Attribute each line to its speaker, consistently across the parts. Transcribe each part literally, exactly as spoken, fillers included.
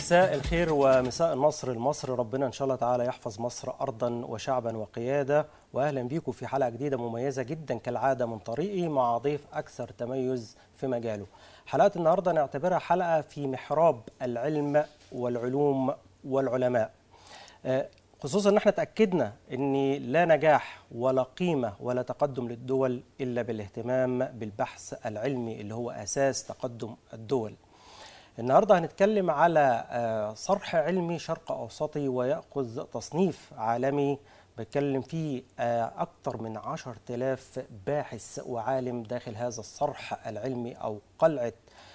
Speaker 1: مساء الخير ومساء النصر لمصر. ربنا إن شاء الله تعالى يحفظ مصر أرضا وشعبا وقيادة. وأهلا بيكم في حلقة جديدة مميزة جدا كالعادة من طريقي مع ضيف أكثر تميز في مجاله. حلقة النهاردة نعتبرها حلقة في محراب العلم والعلوم والعلماء، خصوصا ان احنا تأكدنا ان لا نجاح ولا قيمة ولا تقدم للدول إلا بالاهتمام بالبحث العلمي اللي هو أساس تقدم الدول. النهاردة هنتكلم على صرح علمي شرق أوسطي ويأخذ تصنيف عالمي بتكلم فيه أكثر من عشرة آلاف باحث وعالم داخل هذا الصرح العلمي أو قلعة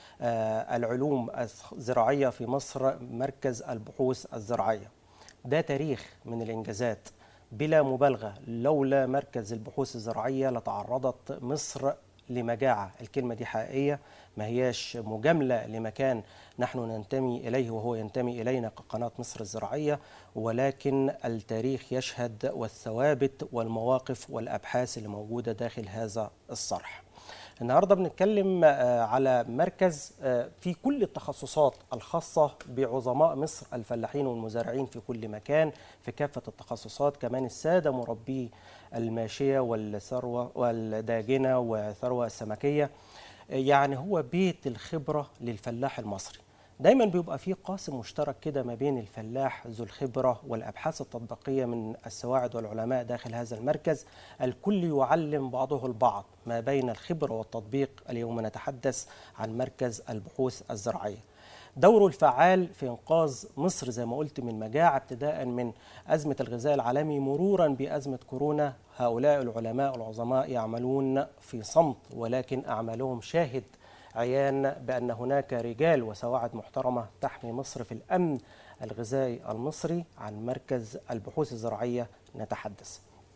Speaker 1: العلوم الزراعية في مصر، مركز البحوث الزراعية. ده تاريخ من الإنجازات بلا مبالغة. لولا مركز البحوث الزراعية لتعرضت مصر لمجاعة. الكلمة دي حقيقية، ما هياش مجاملة لمكان نحن ننتمي إليه وهو ينتمي إلينا كقناة مصر الزراعية، ولكن التاريخ يشهد والثوابت والمواقف والأبحاث اللي موجودة داخل هذا الصرح. النهاردة بنتكلم على مركز في كل التخصصات الخاصة بعظماء مصر الفلاحين والمزارعين في كل مكان في كافة التخصصات، كمان السادة مربي الماشية والثروة والداجنة والثروة السمكية. يعني هو بيت الخبرة للفلاح المصري. دايما بيبقى فيه قاسم مشترك كده ما بين الفلاح ذو الخبرة والأبحاث التطبيقية من السواعد والعلماء داخل هذا المركز. الكل يعلم بعضه البعض ما بين الخبرة والتطبيق. اليوم نتحدث عن مركز البحوث الزراعية، دوره الفعال في إنقاذ مصر زي ما قلت من مجاعة، ابتداء من أزمة الغذاء العالمي مرورا بأزمة كورونا. هؤلاء العلماء العظماء يعملون في صمت، ولكن أعمالهم شاهد عيان بأن هناك رجال وسواعد محترمة تحمي مصر في الأمن الغذائي المصري. عن مركز البحوث الزراعية نتحدث.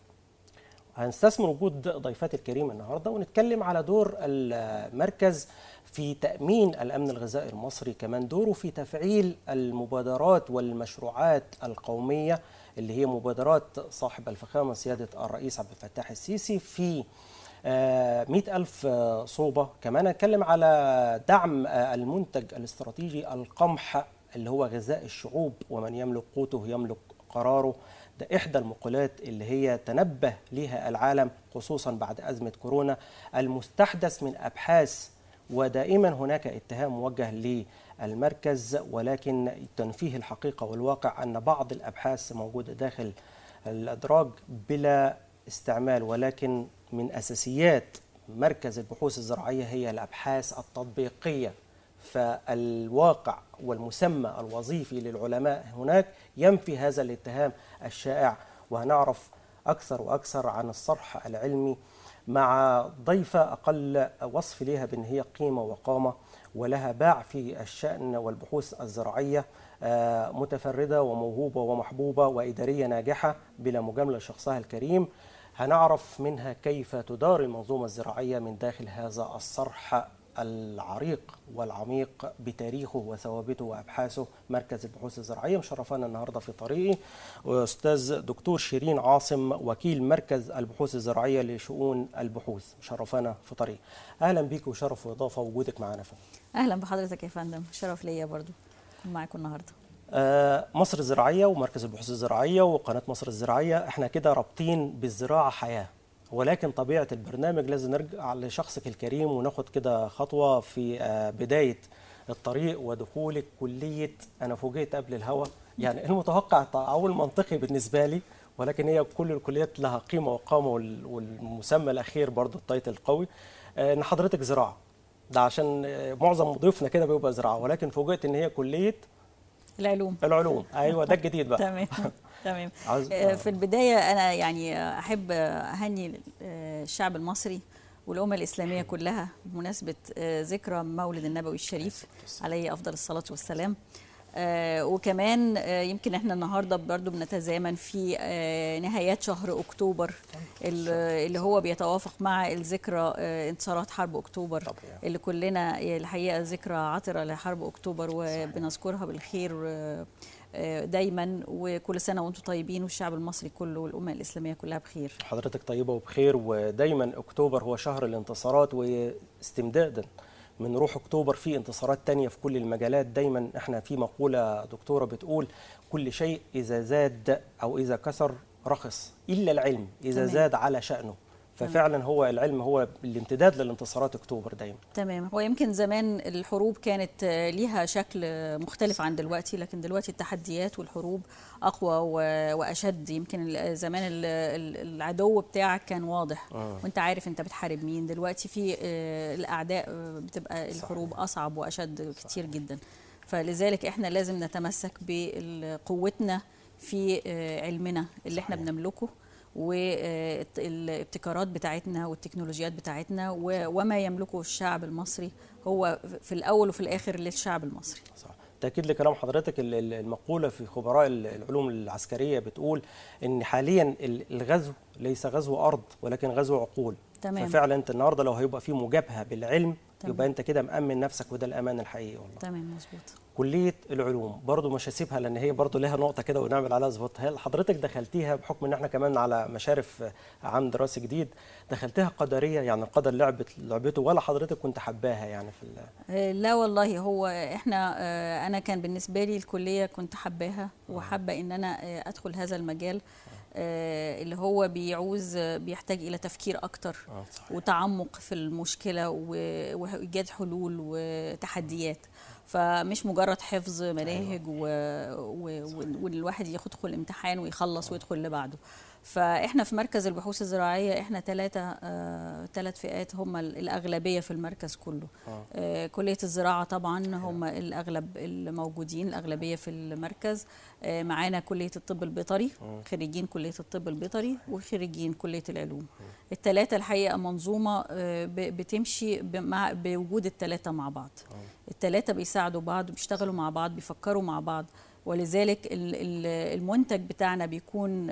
Speaker 1: هنستثمر وجود ضيفتي الكريمة النهاردة ونتكلم على دور المركز في تأمين الأمن الغذائي المصري، كمان دوره في تفعيل المبادرات والمشروعات القومية اللي هي مبادرات صاحب الفخامة سيادة الرئيس عبد الفتاح السيسي في مئة ألف صوبة. كمان نتكلم على دعم المنتج الاستراتيجي القمح اللي هو غذاء الشعوب، ومن يملك قوته يملك قراره. ده إحدى المقولات اللي هي تنبه لها العالم خصوصا بعد أزمة كورونا، المستحدث من أبحاث. ودائما هناك اتهام موجه للمركز، ولكن تنفيه الحقيقة والواقع أن بعض الأبحاث موجودة داخل الأدراج بلا استعمال، ولكن من أساسيات مركز البحوث الزراعية هي الأبحاث التطبيقية. فالواقع والمسمى الوظيفي للعلماء هناك ينفي هذا الاتهام الشائع. وهنعرف أكثر وأكثر عن الصرح العلمي مع ضيفة أقل وصف لها بأن هي قيمة وقامة ولها باع في الشأن والبحوث الزراعية، متفردة وموهوبة ومحبوبة وإدارية ناجحة بلا مجاملة شخصها الكريم. هنعرف منها كيف تدار المنظومة الزراعية من داخل هذا الصرح العريق والعميق بتاريخه وثوابته وأبحاثه. مركز البحوث الزراعية مشرفانا النهاردة في طريقي أستاذ دكتور شيرين عاصم، وكيل مركز البحوث الزراعية لشؤون البحوث، مشرفانا في طريقي. أهلا بيك وشرف وإضافة وجودك معنا.
Speaker 2: أهلا بحضرتك يا فندم، شرف ليا برضو أكون معاكم النهاردة.
Speaker 1: مصر الزراعية ومركز البحوث الزراعية وقناة مصر الزراعية احنا كده رابطين بالزراعة حياة، ولكن طبيعة البرنامج لازم نرجع لشخصك الكريم وناخد كده خطوة في بداية الطريق ودخولك كلية. أنا فوجئت قبل الهوا، يعني المتوقع تعاون منطقي بالنسبة لي، ولكن هي كل الكليات لها قيمة وقامة، والمسمى الأخير برضو التايتل القوي إن حضرتك زراعة. ده عشان معظم ضيوفنا كده بيبقى زراعة، ولكن فوجئت إن هي كلية
Speaker 2: العلوم.
Speaker 1: العلوم، ايوه ده الجديد بقى.
Speaker 2: تمام تمام. في البدايه انا يعني احب اهني الشعب المصري والامه الاسلاميه كلها بمناسبه ذكرى مولد النبوي الشريف عليه افضل الصلاه والسلام. وكمان يمكن احنا النهارده برضو بنتزامن في نهايات شهر اكتوبر اللي هو بيتوافق مع الذكرى انتصارات حرب اكتوبر، اللي كلنا الحقيقه ذكرى عطره لحرب اكتوبر وبنذكرها بالخير دايما. وكل سنه وانتم طيبين والشعب المصري كله والامه الاسلاميه كلها بخير.
Speaker 1: حضرتك طيبه وبخير. ودايما اكتوبر هو شهر الانتصارات، واستمدادا من روح اكتوبر في انتصارات تانية في كل المجالات. دايما احنا في مقولة دكتورة بتقول كل شيء إذا زاد أو إذا كسر رخص إلا العلم إذا تمام. زاد على شأنه. ففعلا هو العلم هو الامتداد للانتصارات اكتوبر دايما.
Speaker 2: تمام. هو يمكن زمان الحروب كانت ليها شكل مختلف عن دلوقتي، لكن دلوقتي التحديات والحروب اقوى واشد. يمكن زمان العدو بتاعك كان واضح آه. وانت عارف انت بتحارب مين. دلوقتي في الاعداء بتبقى الحروب اصعب واشد كتير جدا. فلذلك احنا لازم نتمسك بقوتنا في علمنا اللي احنا بنملكه والابتكارات بتاعتنا والتكنولوجيات بتاعتنا وما يملكه الشعب المصري هو في الأول وفي الآخر للشعب المصري.
Speaker 1: صح. تأكيد لكلام حضرتك، المقولة في خبراء العلوم العسكرية بتقول إن حاليا الغزو ليس غزو أرض ولكن غزو عقول.
Speaker 2: تمام.
Speaker 1: ففعلا أنت النهارده لو هيبقى في مجابهة بالعلم تمام. يبقى أنت كده مأمن نفسك، وده الأمان الحقيقي والله.
Speaker 2: تمام مظبوط.
Speaker 1: كلية العلوم برضو مش هسيبها لأن هي برضو لها نقطة كده ونعمل عليها ظبط. هل حضرتك دخلتيها بحكم إن احنا كمان على مشارف عام دراسي جديد، دخلتيها قدرية يعني القدر لعبت لعبته ولا حضرتك كنت حباها يعني في
Speaker 2: ال... لا والله، هو احنا أنا كان بالنسبة لي الكلية كنت حباها وحابة إن أنا أدخل هذا المجال اللي هو بيعوز بيحتاج إلى تفكير أكتر وتعمق في المشكلة وإيجاد حلول وتحديات، فمش مجرد حفظ مناهج والواحد يدخل امتحان ويخلص ويدخل اللي بعده. فاحنا في مركز البحوث الزراعيه احنا ثلاثه ثلاث فئات هم الاغلبيه في المركز كله. آه. كليه الزراعه طبعا هم الاغلب الموجودين، الاغلبيه في المركز. آه معانا كليه الطب البيطري، خريجين كليه الطب البيطري وخريجين كليه العلوم. الثلاثه الحقيقه منظومه بتمشي مع بوجود الثلاثه مع بعض. الثلاثه بيساعدوا بعض وبيشتغلوا مع بعض، بيفكروا مع بعض، ولذلك المنتج بتاعنا بيكون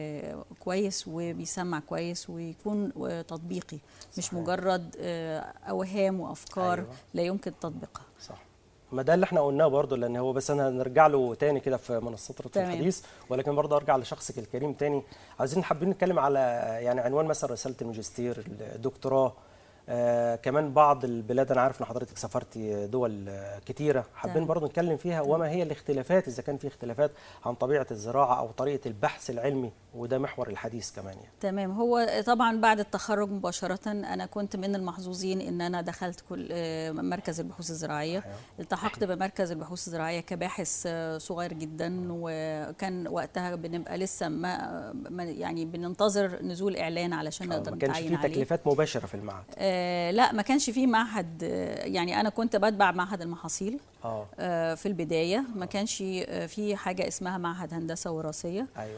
Speaker 2: كويس وبيسمع كويس ويكون تطبيقي. صحيح. مش مجرد اوهام وافكار. أيوة. لا يمكن تطبيقها.
Speaker 1: صح. ما ده اللي احنا قلناه برضه، لان هو بس انا هنرجع له تاني كده في منصات الحديث، ولكن برضه ارجع لشخصك الكريم تاني. عايزين حابين نتكلم على يعني عنوان مثلا رساله الماجستير، الدكتوراه. آه كمان بعض البلاد انا عارف ان حضرتك سافرتي دول آه كتيره، حابين برضه نتكلم فيها وما هي الاختلافات اذا كان في اختلافات عن طبيعه الزراعه او طريقه البحث العلمي، وده محور الحديث كمان يعني.
Speaker 2: تمام. هو طبعا بعد التخرج مباشره انا كنت من المحظوظين ان انا دخلت كل آه مركز البحوث الزراعيه. أيوة. التحقت بمركز البحوث الزراعيه كباحث آه صغير جدا، وكان وقتها بنبقى لسه ما يعني بننتظر نزول اعلان علشان نقدر نتعين عليه.
Speaker 1: ما كانش في تكليفات مباشره في المعهد.
Speaker 2: آه لا ما كانش فيه معهد، يعني انا كنت بتبع معهد المحاصيل. آه. آه في البدايه ما كانش في حاجه اسمها معهد هندسه وراثيه.
Speaker 1: ايوه.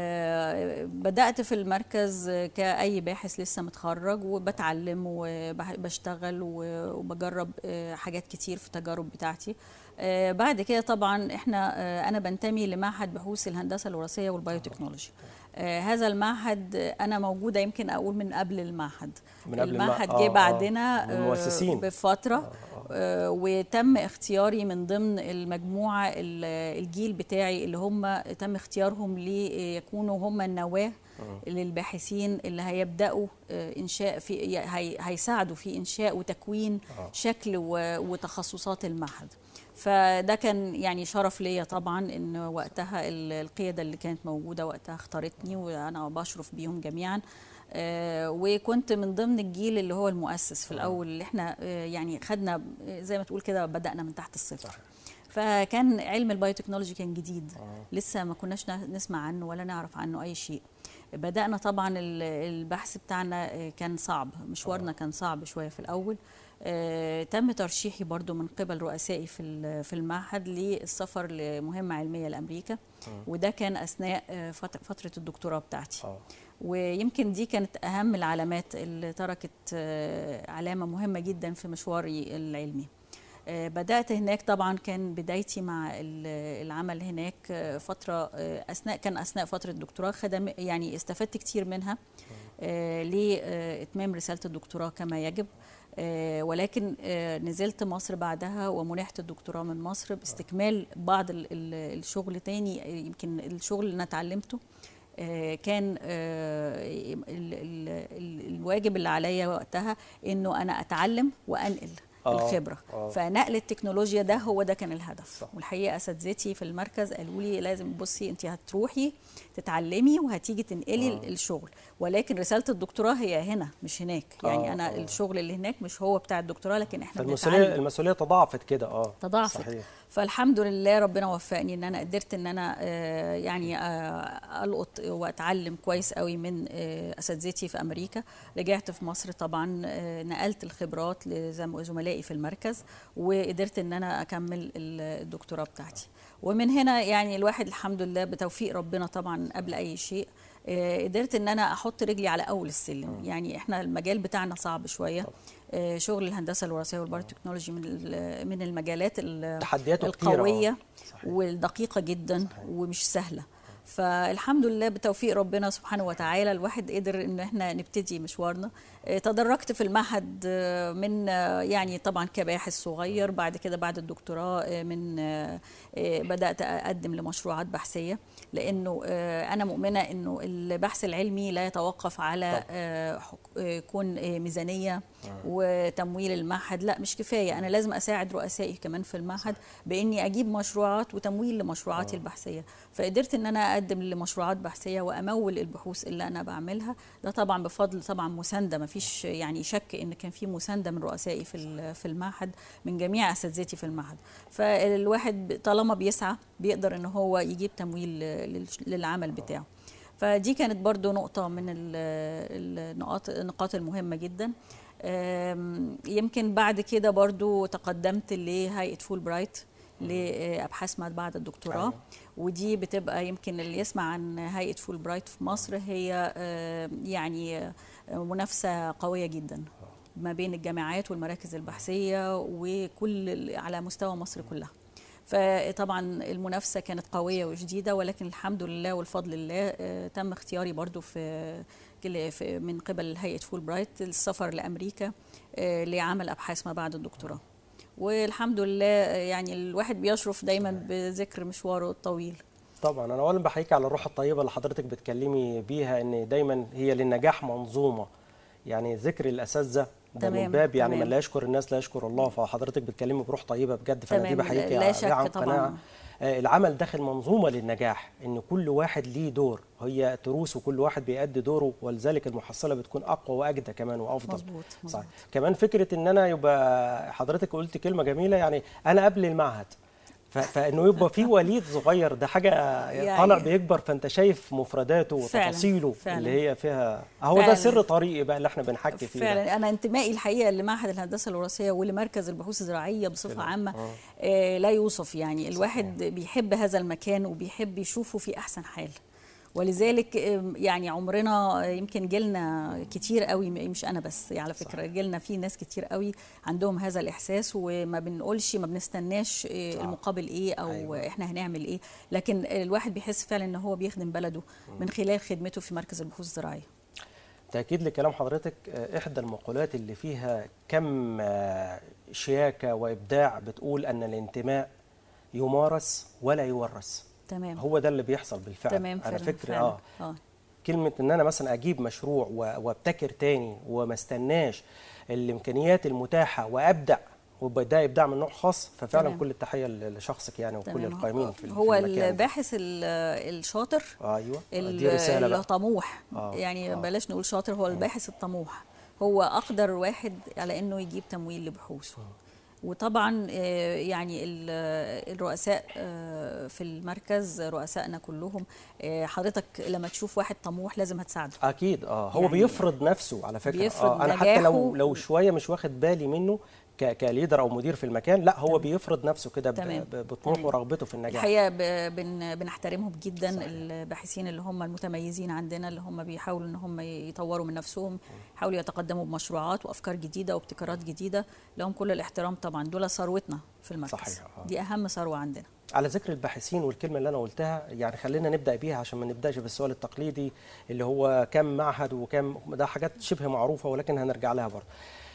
Speaker 2: آه بدات في المركز كاي باحث لسه متخرج، وبتعلم وبشتغل وبجرب حاجات كتير في التجارب بتاعتي. آه بعد كده طبعا احنا آه انا بنتمي لمعهد بحوث الهندسه الوراثيه والبيوتكنولوجي. آه هذا المعهد انا موجوده يمكن اقول من قبل المعهد.
Speaker 1: من قبل
Speaker 2: المعهد جه بعدنا
Speaker 1: آه
Speaker 2: بفتره. آه آه وتم اختياري من ضمن المجموعه الجيل بتاعي اللي هم تم اختيارهم ليكونوا هم النواه للباحثين اللي هيبداوا انشاء في هيساعدوا في انشاء وتكوين آه. شكل وتخصصات المعهد. فده كان يعني شرف ليا طبعا ان وقتها القياده اللي كانت موجوده وقتها اختارتني، وانا بشرف بيهم جميعا. آه وكنت من ضمن الجيل اللي هو المؤسس في الاول، اللي احنا آه يعني خدنا زي ما تقول كده بدانا من تحت الصفر. فكان علم البايوتكنولوجي كان جديد، آه. لسه ما كناش نسمع عنه ولا نعرف عنه اي شيء. بدأنا طبعا البحث بتاعنا كان صعب، مشوارنا كان صعب شويه في الاول. آه، تم ترشيحي برضو من قبل رؤسائي في في المعهد للسفر لمهمة علمية لأمريكا، وده كان أثناء فترة الدكتوراه بتاعتي. أوه. ويمكن دي كانت أهم العلامات اللي تركت آه، علامة مهمة جدا في مشواري العلمي. آه، بدأت هناك طبعا كان بدايتي مع العمل هناك فترة أثناء كان أثناء فترة الدكتوراه، خدم يعني استفدت كتير منها آه، لإتمام رسالة الدكتوراه كما يجب. آه ولكن آه نزلت مصر بعدها ومنحت الدكتوراه من مصر باستكمال بعض ال ال الشغل تاني. يمكن الشغل اللي انا اتعلمته آه كان آه ال ال ال الواجب اللي عليا وقتها انه انا اتعلم وانقل آه الخبره. آه. فنقل التكنولوجيا ده هو ده كان الهدف. صح. والحقيقه اساتذتي في المركز قالوا لي لازم بصي انت هتروحي تتعلمي وهتيجي تنقلي آه. الشغل، ولكن رساله الدكتوراه هي هنا مش هناك. يعني آه. انا آه. الشغل اللي هناك مش هو بتاع الدكتوراه، لكن احنا
Speaker 1: المسؤوليه المسؤوليه تضاعفت كده. اه
Speaker 2: تضاعفت. صحيح. فالحمد لله ربنا وفقني ان انا قدرت ان انا آه يعني آه القط واتعلم كويس قوي من آه اساتذتي في امريكا. رجعت في مصر طبعا آه نقلت الخبرات لزملائي في المركز، وقدرت ان انا اكمل الدكتوراه بتاعتي. ومن هنا يعني الواحد الحمد لله بتوفيق ربنا طبعا قبل اي شيء قدرت ان انا احط رجلي على اول السلم. يعني احنا المجال بتاعنا صعب شويه، شغل الهندسه الوراثيه والبايوتكنولوجي من من المجالات القويه والدقيقه جدا. صحيح. ومش سهله. فالحمد لله بتوفيق ربنا سبحانه وتعالى الواحد قدر ان احنا نبتدي مشوارنا. تدرجت في المعهد من يعني طبعا كباحث صغير، بعد كده بعد الدكتوراه من بدات اقدم لمشروعات بحثيه، لانه انا مؤمنه انه البحث العلمي لا يتوقف على كون ميزانيه وتمويل المعهد. لا مش كفايه، انا لازم اساعد رؤسائي كمان في المعهد باني اجيب مشروعات وتمويل لمشروعاتي البحثيه. فقدرت ان انا اقدم لمشروعات بحثيه وامول البحوث اللي انا بعملها. ده طبعا بفضل طبعا مسانده، ما فيش يعني شك ان كان في مسانده من رؤسائي في في المعهد، من جميع اساتذتي في المعهد. فالواحد طالما بيسعى بيقدر ان هو يجيب تمويل للعمل بتاعه. فدي كانت برضو نقطه من النقاط النقاط المهمه جدا. يمكن بعد كده برضو تقدمت لهيئه فول برايت لابحاث ما بعد الدكتوراه. ودي بتبقى يمكن اللي يسمع عن هيئه فول برايت في مصر هي يعني منافسه قويه جدا ما بين الجامعات والمراكز البحثيه وكل على مستوى مصر كلها. فطبعا المنافسه كانت قويه وشديده، ولكن الحمد لله والفضل لله تم اختياري برضو في من قبل هيئه فول برايت للسفر لامريكا لعمل ابحاث ما بعد الدكتوراه. والحمد لله يعني الواحد بيشرف دايما بذكر مشواره الطويل.
Speaker 1: طبعا انا اولا بحييك على الروح الطيبه اللي حضرتك بتكلمي بيها، ان دايما هي للنجاح منظومه. يعني ذكر الاساتذه ده من باب يعني من لا يشكر الناس لا يشكر الله. فحضرتك بتكلمي بروح طيبه بجد، فانا دي بحييكي عن قناعه. العمل داخل منظومه للنجاح، ان كل واحد ليه دور، هي تروس وكل واحد بيأدي دوره، ولذلك المحصله بتكون اقوى واجدى كمان وافضل.
Speaker 2: مظبوط.
Speaker 1: صح. كمان فكره ان انا يبقى حضرتك قلت كلمه جميله، يعني انا قبل المعهد، فانه يبقى في وليد صغير ده حاجه يعني طالع بيكبر، فانت شايف مفرداته وتفاصيله فعلا اللي هي فيها. هو ده سر طريقي بقى اللي احنا بنحكي فيه
Speaker 2: فعلا
Speaker 1: ده.
Speaker 2: انا انتمائي الحقيقه لمعهد الهندسه الوراثيه ولمركز البحوث الزراعيه بصفه عامه آه. آه لا يوصف. يعني الواحد صحيح. بيحب هذا المكان وبيحب يشوفه في احسن حال، ولذلك يعني عمرنا يمكن جيلنا كتير قوي، مش انا بس على فكره، جيلنا في ناس كتير قوي عندهم هذا الاحساس، وما بنقولش ما بنستناش المقابل ايه او أيوة. احنا هنعمل ايه، لكن الواحد بيحس فعلا ان هو بيخدم بلده من خلال خدمته في مركز البحوث الزراعيه.
Speaker 1: تأكيد لكلام حضرتك، احدى المقولات اللي فيها كم شياكه وابداع بتقول ان الانتماء يمارس ولا يورث.
Speaker 2: تمام.
Speaker 1: هو ده اللي بيحصل بالفعل.
Speaker 2: تمام.
Speaker 1: على فكره اه, آه. كلمه ان انا مثلا اجيب مشروع وابتكر تاني وما استناش الامكانيات المتاحه وابدع، وده ابداع من نوع خاص، ففعلا تمام. كل التحيه لشخصك يعني وكل تمام. القائمين في
Speaker 2: هو الباحث الشاطر
Speaker 1: ايوه
Speaker 2: دي رساله الطموح آه. يعني آه. بلاش نقول شاطر، هو الباحث الطموح هو اقدر واحد على انه يجيب تمويل لبحوثه. وطبعا يعني الرؤساء في المركز رؤسائنا كلهم، حضرتك لما تشوف واحد طموح لازم هتساعده
Speaker 1: اكيد. اه هو يعني بيفرض نفسه على فكره. اه انا حتى لو لو شويه مش واخد بالي منه كليدر او مدير في المكان، لا هو تمام. بيفرض نفسه كده بطموحه ورغبته في النجاح.
Speaker 2: الحقيقه بن بنحترمهم جدا. صحيح. الباحثين اللي هم المتميزين عندنا اللي هم بيحاولوا ان هم يطوروا من نفسهم، يحاولوا يتقدموا بمشروعات وافكار جديده وابتكارات جديده، لهم كل الاحترام طبعا. دول ثروتنا في المركز. صحيح. دي اهم ثروه عندنا.
Speaker 1: على ذكر الباحثين والكلمه اللي انا قلتها، يعني خلينا نبدا بيها عشان ما نبداش بالسؤال التقليدي اللي هو كم معهد وكم، ده حاجات شبه معروفه ولكن هنرجع لها برضه.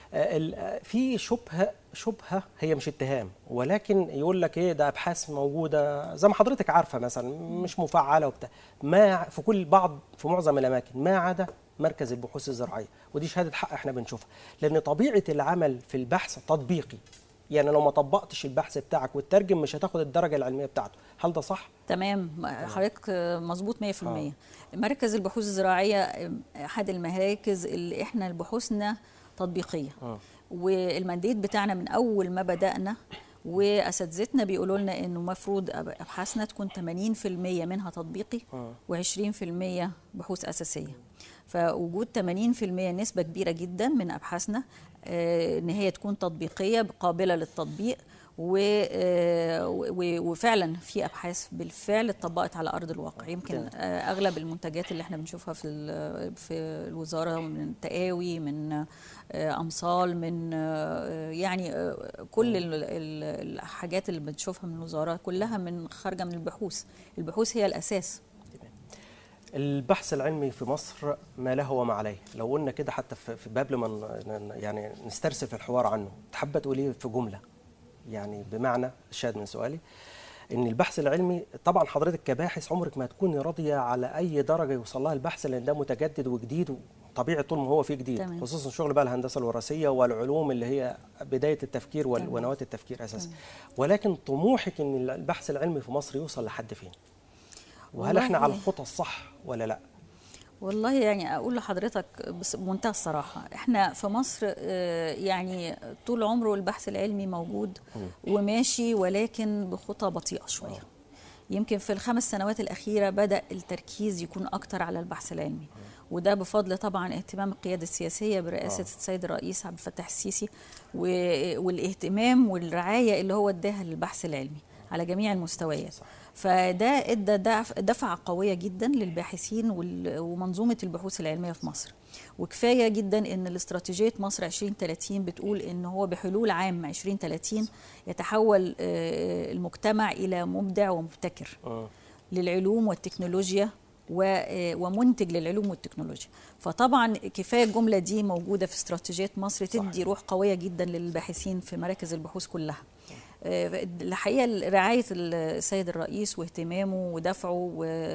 Speaker 1: في شبهه شبهه هي مش اتهام، ولكن يقول لك ايه ده ابحاث موجوده زي ما حضرتك عارفه مثلا مش مفعله وبتاع، ما في كل بعض في معظم الاماكن ما عدا مركز البحوث الزراعيه، ودي شهاده حق احنا بنشوفها، لان طبيعه العمل في البحث تطبيقي. يعني لو ما طبقتش البحث بتاعك والترجم مش هتاخد الدرجه العلميه بتاعته. هل ده صح؟
Speaker 2: تمام، حضرتك مظبوط مية في المية. آه. مركز البحوث الزراعيه احد المراكز اللي احنا بحوثنا تطبيقيه. آه. والمنديت بتاعنا من اول ما بدانا واساتذتنا بيقولوا لنا انه المفروض ابحاثنا تكون ثمانين في المية منها تطبيقي وعشرين في المية بحوث اساسيه. فوجود ثمانين في المية نسبه كبيره جدا من ابحاثنا ان هي تكون تطبيقيه قابله للتطبيق، وفعلا في ابحاث بالفعل اتطبقت على ارض الواقع. يمكن اغلب المنتجات اللي احنا بنشوفها في في الوزاره من تقاوي، من امصال، من يعني كل الحاجات اللي بنشوفها من الوزاره كلها من خارجه من البحوث. البحوث هي الاساس.
Speaker 1: البحث العلمي في مصر ما له وما عليه، لو قلنا كده حتى في قبل ما يعني نسترسل في الحوار عنه، تحب تقولي في جمله يعني بمعنى الشاهد من سؤالي ان البحث العلمي، طبعا حضرتك كباحث عمرك ما تكوني راضيه على اي درجه يوصل لها البحث، لان ده متجدد وجديد وطبيعي طول ما هو فيه جديد. تمام. خصوصا شغل بقى الهندسه الوراثيه والعلوم اللي هي بدايه التفكير ونواه التفكير اساسا. ولكن طموحك ان البحث العلمي في مصر يوصل لحد فين؟ وهل احنا على الخطى الصح ولا لا؟
Speaker 2: والله يعني اقول لحضرتك بمنتهى الصراحه، احنا في مصر يعني طول عمره البحث العلمي موجود وماشي، ولكن بخطى بطيئه شويه. يمكن في الخمس سنوات الاخيره بدا التركيز يكون اكتر على البحث العلمي، وده بفضل طبعا اهتمام القياده السياسيه برئاسه السيد الرئيس عبد الفتاح السيسي، والاهتمام والرعايه اللي هو اداها للبحث العلمي على جميع المستويات. فده ادى دفعه قويه جدا للباحثين ومنظومه البحوث العلميه في مصر. وكفايه جدا ان الاستراتيجيه مصر عشرين ثلاثين بتقول ان هو بحلول عام عشرين ثلاثين يتحول المجتمع الى مبدع ومبتكر للعلوم والتكنولوجيا ومنتج للعلوم والتكنولوجيا. فطبعا كفايه الجمله دي موجوده في استراتيجيه مصر، تدي روح قويه جدا للباحثين في مراكز البحوث كلها. الحقيقه رعايه السيد الرئيس واهتمامه ودفعه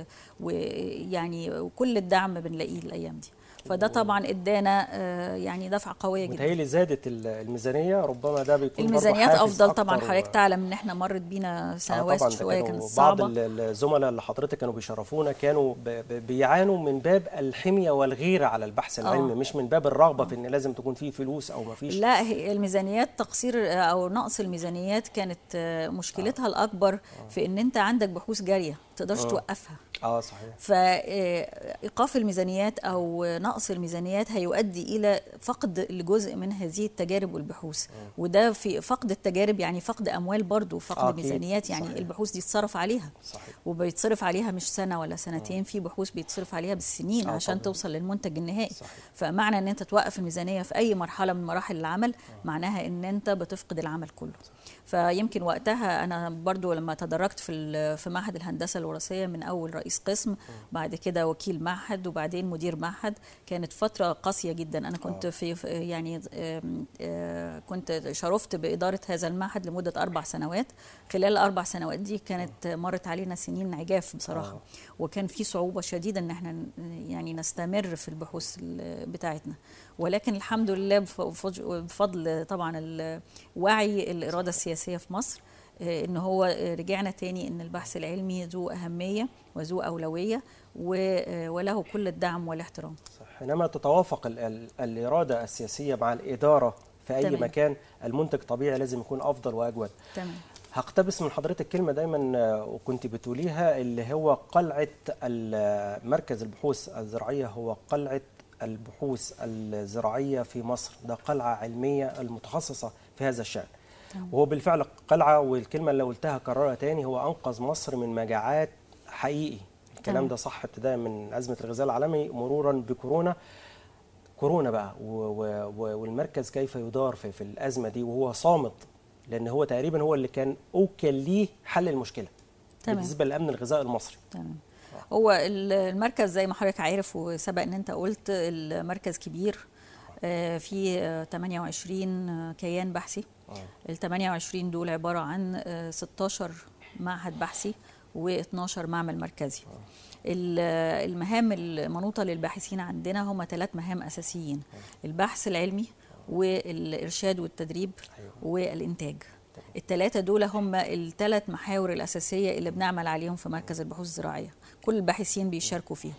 Speaker 2: ويعني كل الدعم بنلاقيه الايام دي، فده طبعا ادانا يعني دفعه قويه جدا.
Speaker 1: متهيألي زادت الميزانيه، ربما ده بيكون
Speaker 2: الميزانيات افضل طبعا. حضرتك تعلم ان احنا مرت بينا سنوات آه شويه كانت صعبه.
Speaker 1: بعض الزملاء اللي حضرتك كانوا بيشرفونا كانوا بيعانوا من باب الحميه والغيره على البحث العلمي، آه. مش من باب الرغبه آه. في ان لازم تكون فيه فلوس او ما فيش.
Speaker 2: لا، هي الميزانيات تقصير او نقص الميزانيات كانت مشكلتها آه. الاكبر آه. في ان انت عندك بحوث جاريه ما تقدرش آه. توقفها.
Speaker 1: اه صحيح.
Speaker 2: فايقاف الميزانيات او نقص الميزانيات هيؤدي الى فقد لجزء من هذه التجارب والبحوث، وده في فقد التجارب يعني فقد اموال برضو، فقد آه ميزانيات. يعني صحيح. البحوث دي اتصرف عليها صحيح. وبيتصرف عليها مش سنه ولا سنتين، آه. في بحوث بيتصرف عليها بالسنين آه عشان طبعا. توصل للمنتج النهائي صحيح. فمعنى ان انت توقف الميزانيه في اي مرحله من مراحل العمل آه. معناها ان انت بتفقد العمل كله. فيمكن وقتها انا برضو لما تدرجت في في معهد الهندسه الوراثيه من اول رئيس قسم، بعد كده وكيل معهد، وبعدين مدير معهد، كانت فتره قاسيه جدا. انا كنت في يعني كنت شرفت باداره هذا المعهد لمده اربع سنوات. خلال الاربع سنوات دي كانت مرت علينا سنين عجاف بصراحه، وكان في صعوبه شديده ان احنا يعني نستمر في البحوث بتاعتنا، ولكن الحمد لله بفضل طبعا وعي الاراده السياسيه في مصر ان هو رجعنا تاني ان البحث العلمي ذو اهميه وذو اولويه وله كل الدعم والاحترام.
Speaker 1: صح. حينما تتوافق ال ال الاراده السياسيه مع الاداره في اي تمام. مكان، المنتج طبيعي لازم يكون افضل واجود.
Speaker 2: تمام.
Speaker 1: هقتبس من حضرتك كلمه دايما وكنت بتقوليها، اللي هو قلعه مركز البحوث الزراعيه هو قلعه البحوث الزراعيه في مصر، ده قلعه علميه المتخصصه في هذا الشأن. وهو بالفعل قلعه، والكلمه اللي قلتها كررها تاني، هو انقذ مصر من مجاعات حقيقي. الكلام ده صح ابتداء من ازمه الغذاء العالمي مرورا بكورونا. كورونا بقى والمركز كيف يدار في, في الازمه دي وهو صامت، لان هو تقريبا هو اللي كان اوكل ليه حل المشكله تمام. بالنسبه لامن الغذاء المصري.
Speaker 2: تمام. هو المركز زي ما حضرتك عارف وسبق ان انت قلت، المركز كبير في ثمانية وعشرين كيان بحثي. ال ثمانية وعشرين دول عباره عن ستاشر معهد بحثي واثناشر معمل مركزي. المهام المنوطة للباحثين عندنا هم ثلاث مهام أساسيين: البحث العلمي والإرشاد والتدريب والإنتاج. الثلاثة دول هم الثلاث محاور الأساسية اللي بنعمل عليهم في مركز البحوث الزراعية، كل الباحثين بيشاركوا فيهم.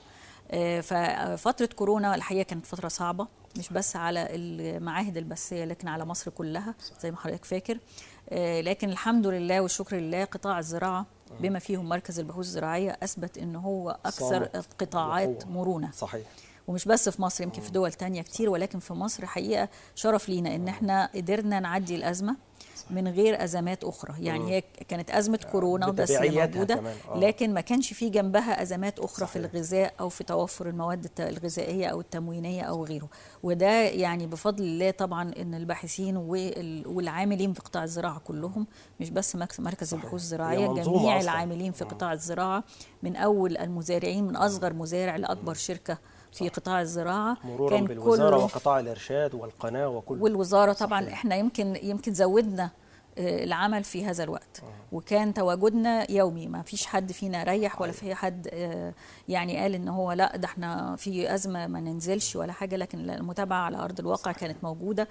Speaker 2: ففترة كورونا الحقيقة كانت فترة صعبة، مش بس على المعاهد البحثية لكن على مصر كلها زي ما حضرتك فاكر. لكن الحمد لله والشكر لله قطاع الزراعة بما فيهم مركز البحوث الزراعية أثبت أنه هو أكثر القطاعات مرونة.
Speaker 1: صحيح. ومش
Speaker 2: بس في مصر، يمكن في دول تانية كتير، ولكن في مصر حقيقة شرف لينا ان احنا قدرنا نعدي الأزمة من غير أزمات أخرى. يعني هي كانت أزمة كورونا بس اللي موجودة، لكن ما كانش في جنبها أزمات أخرى. صحيح. في الغذاء أو في توفر المواد الغذائية أو التموينية أو غيره. وده يعني بفضل الله طبعا ان الباحثين والعاملين في قطاع الزراعة كلهم، مش بس مركز البحوث الزراعية، جميع العاملين في قطاع الزراعة من أول المزارعين من أصغر مزارع لأكبر شركة في قطاع الزراعة،
Speaker 1: مرورا كان بالوزارة وقطاع الإرشاد والقناة وكل
Speaker 2: والوزارة طبعا. صحيح. احنا يمكن يمكن زودنا العمل في هذا الوقت، وكان تواجدنا يومي، ما فيش حد فينا ريح ولا في حد يعني قال ان هو لا ده احنا في أزمة ما ننزلش ولا حاجة. لكن المتابعة على أرض الواقع كانت موجودة،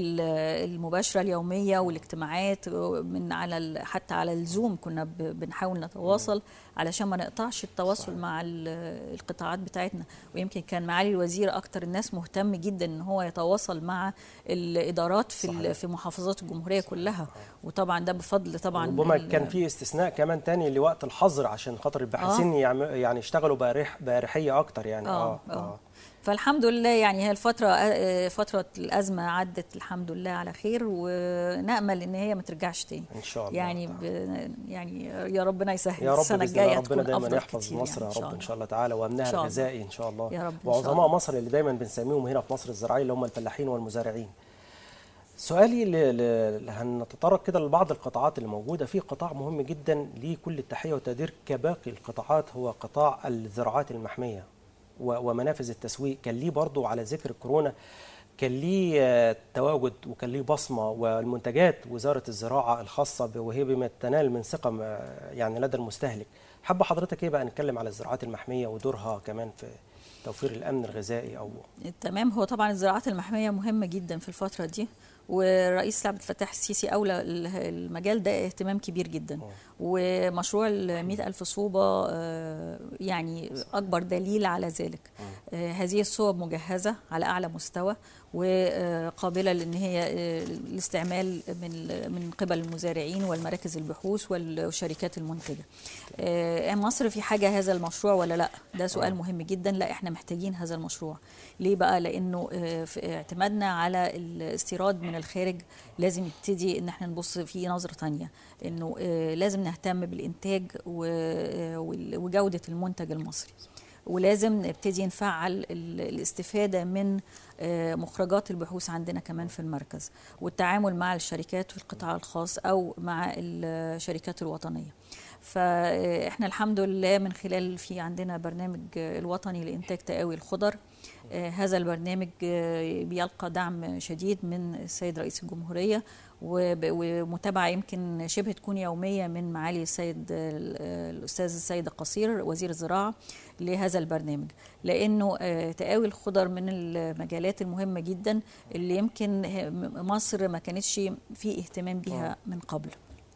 Speaker 2: المباشرة اليومية والاجتماعات من على حتى على الزوم كنا بنحاول نتواصل علشان ما نقطعش التواصل مع القطاعات بتاعتنا. ويمكن كان معالي الوزير أكتر الناس مهتم جدا ان هو يتواصل مع الإدارات في في محافظات الجمهورية كلها. وطبعا ده بفضل طبعا
Speaker 1: ربما كان في استثناء كمان تاني لوقت الحظر عشان خاطر الباحثين آه. يعني يشتغلوا بأريح بأريحية أكتر يعني.
Speaker 2: آه. آه. آه. فالحمد لله يعني هي الفترة فترة الأزمة عدت الحمد لله على خير، ونأمل إن هي ما ترجعش تاني
Speaker 1: إن شاء الله.
Speaker 2: يعني
Speaker 1: يعني
Speaker 2: يا ربنا يسهل
Speaker 1: يا رب
Speaker 2: السنة الجاية
Speaker 1: ربنا دايما يحفظ مصر
Speaker 2: يعني
Speaker 1: يا رب إن شاء الله تعالى، وأمنها الغذائي إن شاء الله.
Speaker 2: يا رب.
Speaker 1: وعظماء مصر اللي دايما بنسميهم هنا في مصر الزراعية اللي هم الفلاحين والمزارعين. سؤالي اللي هنتطرق كده لبعض القطاعات اللي موجودة، في قطاع مهم جدا ليه كل التحية والتقدير كباقي القطاعات، هو قطاع الزراعات المحمية ومنافذ التسويق. كان ليه برضو على ذكر كورونا كان ليه تواجد وكان ليه بصمة، والمنتجات وزارة الزراعة الخاصة وهي بما تنال من ثقة يعني لدى المستهلك. حابة حضرتك ايه بقى نتكلم على الزراعات المحمية ودورها كمان في توفير الأمن الغذائي أو
Speaker 2: تمام. هو طبعا الزراعات المحمية مهمة جدا في الفترة دي، والرئيس عبد الفتاح السيسي أولى المجال ده اهتمام كبير جدا. أوه. ومشروع المئة ألف صوبة يعني أكبر دليل على ذلك. أوه. هذه الصوب مجهزة على أعلى مستوى وقابلة لأن هي الاستعمال من من قبل المزارعين والمراكز البحوث والشركات المنتجة. مصر في حاجة هذا المشروع ولا لا؟ ده سؤال مهم جدا. لا، احنا محتاجين هذا المشروع. ليه بقى؟ لأنه في اعتمادنا على الاستيراد من الخارج لازم يبتدي ان احنا نبص في نظرة تانية، انه لازم نهتم بالإنتاج وجودة المنتج المصري، ولازم نبتدي نفعل الاستفادة من مخرجات البحوث عندنا كمان في المركز، والتعامل مع الشركات في القطاع الخاص أو مع الشركات الوطنية. فإحنا الحمد لله من خلال في عندنا برنامج الوطني لإنتاج تقاوي الخضر. هذا البرنامج بيلقى دعم شديد من السيد رئيس الجمهورية، ومتابعة يمكن شبه تكون يومية من معالي السيد الأستاذ السيد القصير وزير الزراعة لهذا البرنامج، لأنه تقاوي الخضر من المجالات المهمة جدا اللي يمكن مصر ما كانتش في اهتمام بها من قبل.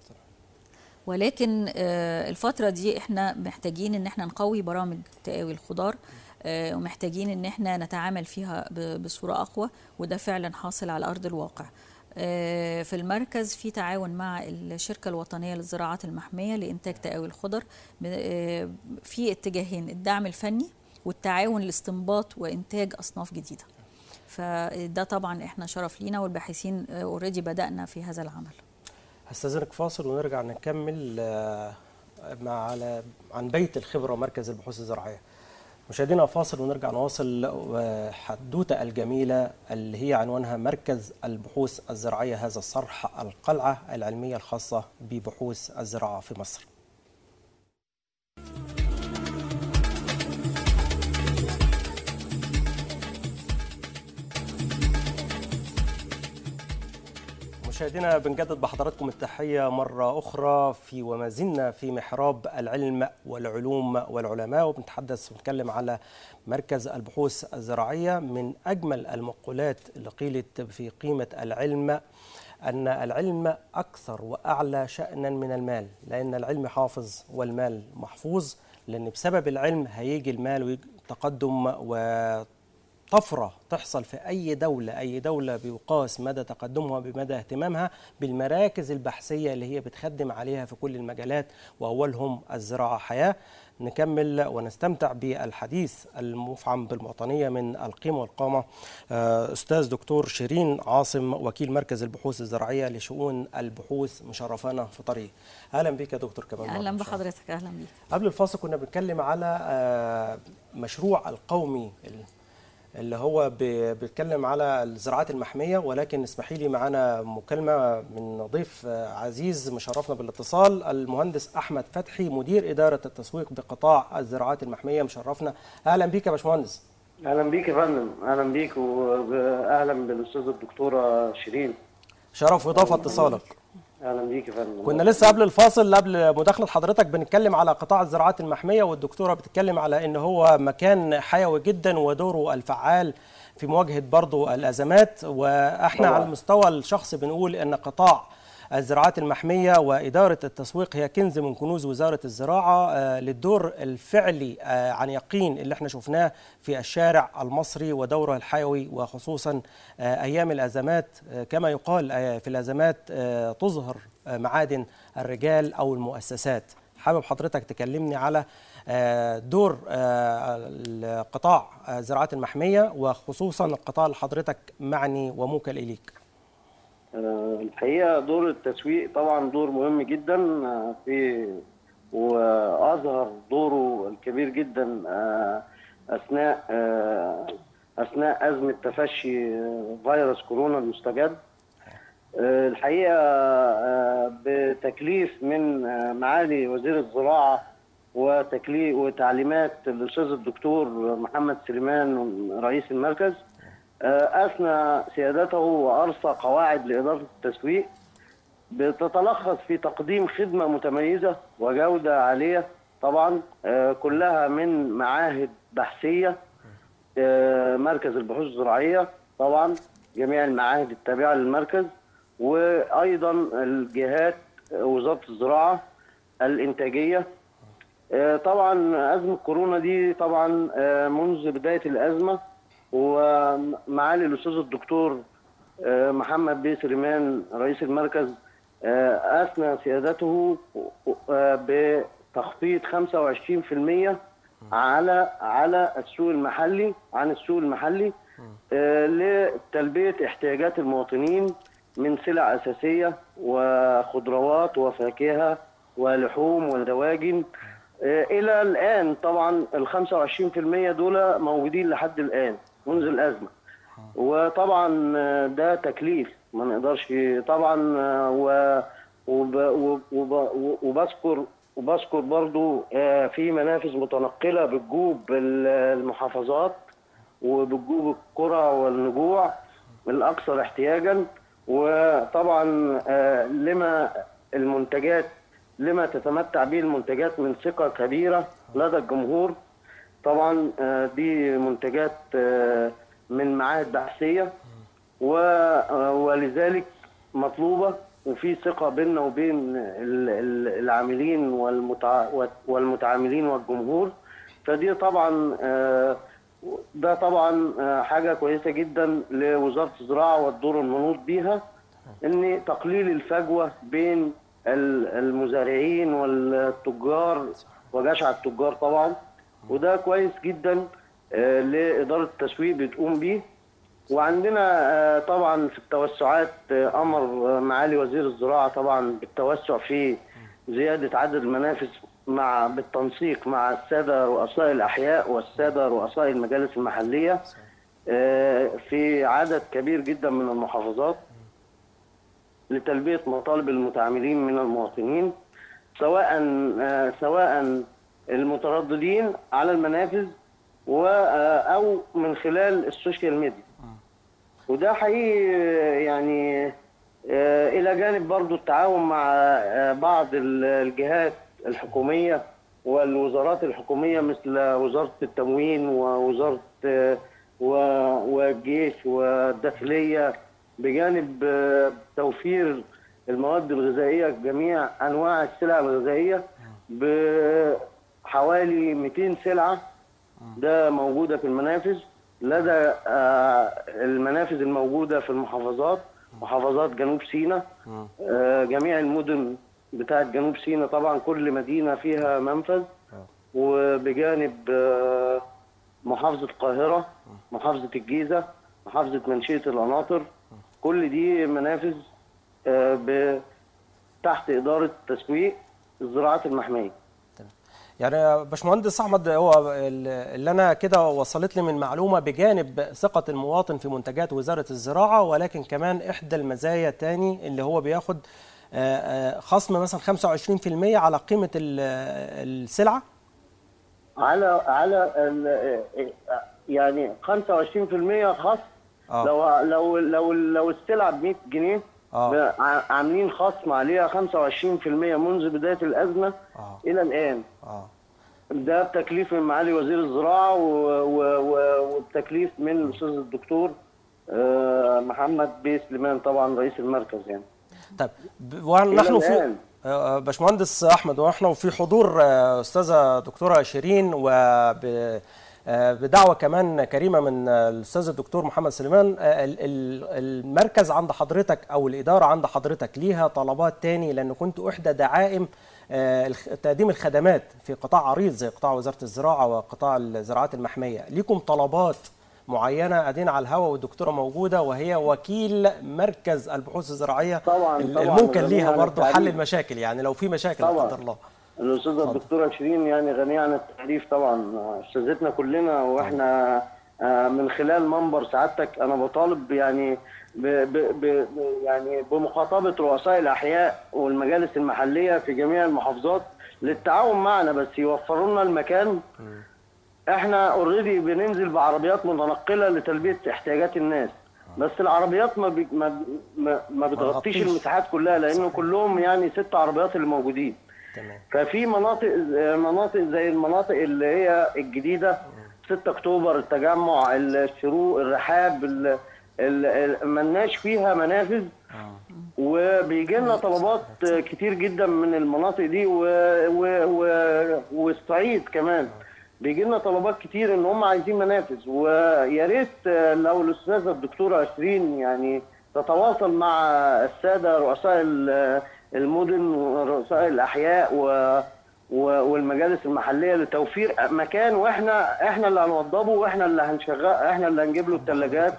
Speaker 2: ولكن الفترة دي احنا محتاجين ان احنا نقوي برامج تقاوي الخضار، ومحتاجين ان احنا نتعامل فيها بصورة اقوى، وده فعلا حاصل على ارض الواقع. في المركز في تعاون مع الشركة الوطنية للزراعات المحمية لإنتاج تقاوي الخضر في اتجاهين: الدعم الفني والتعاون لاستنباط وإنتاج أصناف جديدة. فده طبعا احنا شرف لينا، والباحثين اوريدي بدأنا في هذا العمل.
Speaker 1: هستأذنك فاصل ونرجع نكمل مع على عن بيت الخبرة ومركز البحوث الزراعية. مشاهدينا فاصل ونرجع نواصل حدوتة الجميلة اللي هي عنوانها مركز البحوث الزراعية، هذا الصرح القلعة العلمية الخاصة ببحوث الزراعة في مصر. مشاهدينا بنجدد بحضراتكم التحية مرة أخرى في وما زلنا في محراب العلم والعلوم والعلماء، وبنتحدث ونتكلم على مركز البحوث الزراعية. من أجمل المقولات اللي قيلت في قيمة العلم أن العلم أكثر وأعلى شأنا من المال، لأن العلم حافظ والمال محفوظ، لأن بسبب العلم هيجي المال ويجي تقدم و طفرة تحصل في أي دولة. أي دولة بيقاس مدى تقدمها بمدى اهتمامها بالمراكز البحثية اللي هي بتخدم عليها في كل المجالات، وأولهم الزراعة حياة. نكمل ونستمتع بالحديث المفعم بالوطنية من القيمة والقامة. أستاذ دكتور شيرين عاصم، وكيل مركز البحوث الزراعية لشؤون البحوث، مشرفانا في طريق. أهلا بك يا دكتور. كمان
Speaker 2: أهلا بحضرتك. أهلا بك.
Speaker 1: قبل الفاصل كنا بنتكلم على مشروع القومي اللي هو بيتكلم على الزراعات المحمية، ولكن اسمحي لي معنا مكالمة من ضيف عزيز مشرفنا بالاتصال، المهندس أحمد فتحي، مدير إدارة التسويق بقطاع الزراعات المحمية، مشرفنا. أهلا بيك يا باشمهندس.
Speaker 3: أهلا بيك يا فندم. أهلا بيك وأهلا بالأستاذة الدكتورة شيرين.
Speaker 1: شرف وإضافة اتصالك.
Speaker 3: اهلا بيك يا فندم.
Speaker 1: كنا لسه قبل الفاصل قبل مداخله حضرتك بنتكلم على قطاع الزراعات المحميه، والدكتوره بتتكلم على ان هو مكان حيوي جدا ودوره الفعال في مواجهه برضه الازمات. واحنا طبعا على المستوى الشخصي بنقول ان قطاع الزراعات المحمية وإدارة التسويق هي كنز من كنوز وزارة الزراعة للدور الفعلي عن يقين اللي احنا شفناه في الشارع المصري ودوره الحيوي، وخصوصا أيام الأزمات. كما يقال في الأزمات تظهر معادن الرجال أو المؤسسات. حابب حضرتك تكلمني على دور قطاع الزراعات المحمية، وخصوصا القطاع اللي حضرتك معني وموكل إليك.
Speaker 3: الحقيقة دور التسويق طبعا دور مهم جدا في وأظهر دوره الكبير جدا أثناء أثناء أزمة تفشي فيروس كورونا المستجد. الحقيقة بتكليف من معالي وزير الزراعة وتكليف وتعليمات الأستاذ الدكتور محمد سليمان رئيس المركز، أثنى سيادته وأرسى قواعد لإدارة التسويق بتتلخص في تقديم خدمة متميزة وجودة عالية، طبعا كلها من معاهد بحثية مركز البحوث الزراعية، طبعا جميع المعاهد التابعة للمركز، وأيضا الجهات وزارة الزراعة الإنتاجية. طبعا أزمة كورونا دي طبعا منذ بداية الأزمة ومعالي الأستاذ الدكتور محمد بيه سليمان رئيس المركز أثنى سيادته بتخفيض خمسة وعشرين بالمئة على على السوق المحلي عن السوق المحلي لتلبية احتياجات المواطنين من سلع أساسية وخضروات وفاكهة ولحوم ودواجن. إلى الآن طبعا ال خمسة وعشرين بالمئة دول موجودين لحد الآن منذ الأزمة، وطبعا ده تكليف ما نقدرش طبعا. وبذكر وبذكر برضو في منافذ متنقلة بتجوب المحافظات وبتجوب القرى والنجوع الأكثر احتياجا، وطبعا لما المنتجات لما تتمتع به المنتجات من ثقة كبيرة لدى الجمهور. طبعا دي منتجات من معاهد بحثية ولذلك مطلوبة، وفي ثقة بيننا وبين العاملين والمتعاملين والجمهور. فدي طبعا ده طبعا حاجة كويسة جدا لوزارة الزراعة والدور المنوط بيها، ان تقليل الفجوة بين المزارعين والتجار وجشع التجار طبعا، وده كويس جدا لإدارة التسويق بتقوم بيه. وعندنا طبعا في التوسعات أمر معالي وزير الزراعة طبعا بالتوسع في زيادة عدد المنافذ مع بالتنسيق مع السادة رؤساء الأحياء والسادة رؤساء المجالس المحلية في عدد كبير جدا من المحافظات لتلبية مطالب المتعاملين من المواطنين، سواء سواء المترددين على المنافذ أو من خلال السوشيال ميديا. وده حقيقي يعني إلى جانب برضو التعاون مع بعض الجهات الحكومية والوزارات الحكومية مثل وزارة التموين ووزارة والجيش والداخلية، بجانب توفير المواد الغذائية جميع أنواع السلع الغذائية بحوالي مئتين سلعة. ده موجودة في المنافذ، لدى المنافذ الموجودة في المحافظات، محافظات جنوب سيناء، جميع المدن بتاعت جنوب سيناء طبعا كل مدينة فيها منفذ، وبجانب محافظة القاهرة، محافظة الجيزة، محافظة منشية القناطر، كل دي منافذ تحت إدارة تسويق الزراعات المحمية.
Speaker 1: يعني باشمهندس احمد، هو اللي انا كده وصلت لي من معلومه بجانب ثقه المواطن في منتجات وزاره الزراعه، ولكن كمان احدى المزايا تاني اللي هو بياخد خصم مثلا خمسة وعشرين في المئة على قيمه السلعه،
Speaker 3: على على يعني خمسة وعشرين في المئة خصم. آه. لو لو لو لو السلعه ب مئة جنيه، آه. عاملين خصم عليها خمسة وعشرين في المئة منذ بدايه الازمه آه. الى الان. آه. ده بتكليف من معالي وزير الزراعه وبتكليف من الاستاذ الدكتور محمد بيه سليمان طبعا رئيس المركز يعني.
Speaker 1: طيب ونحن في باشمهندس احمد، ونحن في حضور استاذه دكتوره شيرين وبدعوه كمان كريمه من الاستاذ الدكتور محمد سليمان، المركز عند حضرتك او الاداره عند حضرتك ليها طلبات تاني، لان كنت احدى دعائم تقديم الخدمات في قطاع عريض زي قطاع وزاره الزراعه وقطاع الزراعات المحميه، ليكم طلبات معينه قاعدين على الهواء والدكتوره موجوده وهي وكيل مركز البحوث الزراعيه
Speaker 3: طبعا
Speaker 1: الممكن ليها برضه حل المشاكل، يعني لو في مشاكل لا قدر الله.
Speaker 3: الاستاذه الدكتوره شيرين يعني غنيه عن التعريف طبعا، استاذتنا كلنا، واحنا من خلال منبر سعادتك انا بطالب يعني ب ب ب يعني بمخاطبه رؤساء الاحياء والمجالس المحليه في جميع المحافظات للتعاون معنا، بس يوفروا لنا المكان. احنا اوريدي بننزل بعربيات متنقله لتلبيه احتياجات الناس، بس العربيات ما بي ما ما, ما بتغطيش المساحات كلها، لانه كلهم يعني ست عربيات اللي موجودين. تمام. ففي مناطق مناطق زي المناطق اللي هي الجديده، ستة اكتوبر، التجمع، الشروق، الرحاب، ملناش فيها منافذ، وبيجي لنا طلبات كتير جدا من المناطق دي والصعيد كمان بيجي لنا طلبات كتير ان هم عايزين منافذ. ويا ريت لو الاستاذه الدكتوره شيرين يعني تتواصل مع الساده رؤساء المدن ورؤساء الاحياء والمجالس المحليه لتوفير مكان، واحنا احنا اللي هنوضبه، واحنا اللي هنشغل، احنا اللي هنجيب له الثلاجات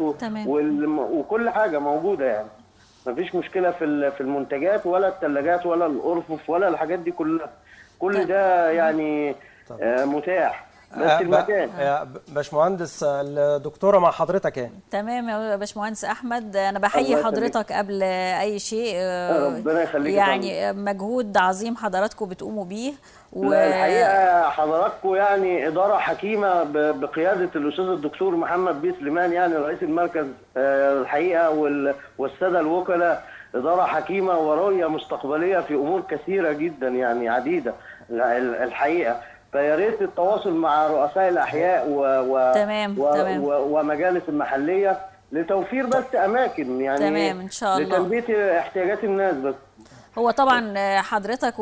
Speaker 3: وكل حاجه موجوده. يعني مفيش مشكله في في المنتجات ولا الثلاجات ولا الارفف ولا الحاجات دي كلها، كل ده يعني آه متاح، بس المكان.
Speaker 1: باشمهندس الدكتوره مع حضرتك يعني.
Speaker 2: تمام يا باشمهندس احمد، انا بحيي حضرتك قبل اي شيء،
Speaker 3: ربنا يخليك.
Speaker 2: يعني مجهود عظيم حضراتكم بتقوموا بيه،
Speaker 3: و... الحقيقه حضراتكم يعني اداره حكيمه بقياده الاستاذ الدكتور محمد بيه سليمان يعني رئيس المركز، الحقيقه وال... والساده الوكلاء اداره حكيمه ورؤيه مستقبليه في امور كثيره جدا يعني عديده الحقيقه. فيا ريت التواصل مع رؤساء الاحياء و... و...
Speaker 2: تمام.
Speaker 3: و...
Speaker 2: تمام.
Speaker 3: و... ومجالس المحليه لتوفير بس اماكن يعني
Speaker 2: تمام ان شاء الله
Speaker 3: لتلبيه احتياجات الناس. بس
Speaker 2: هو طبعا حضرتك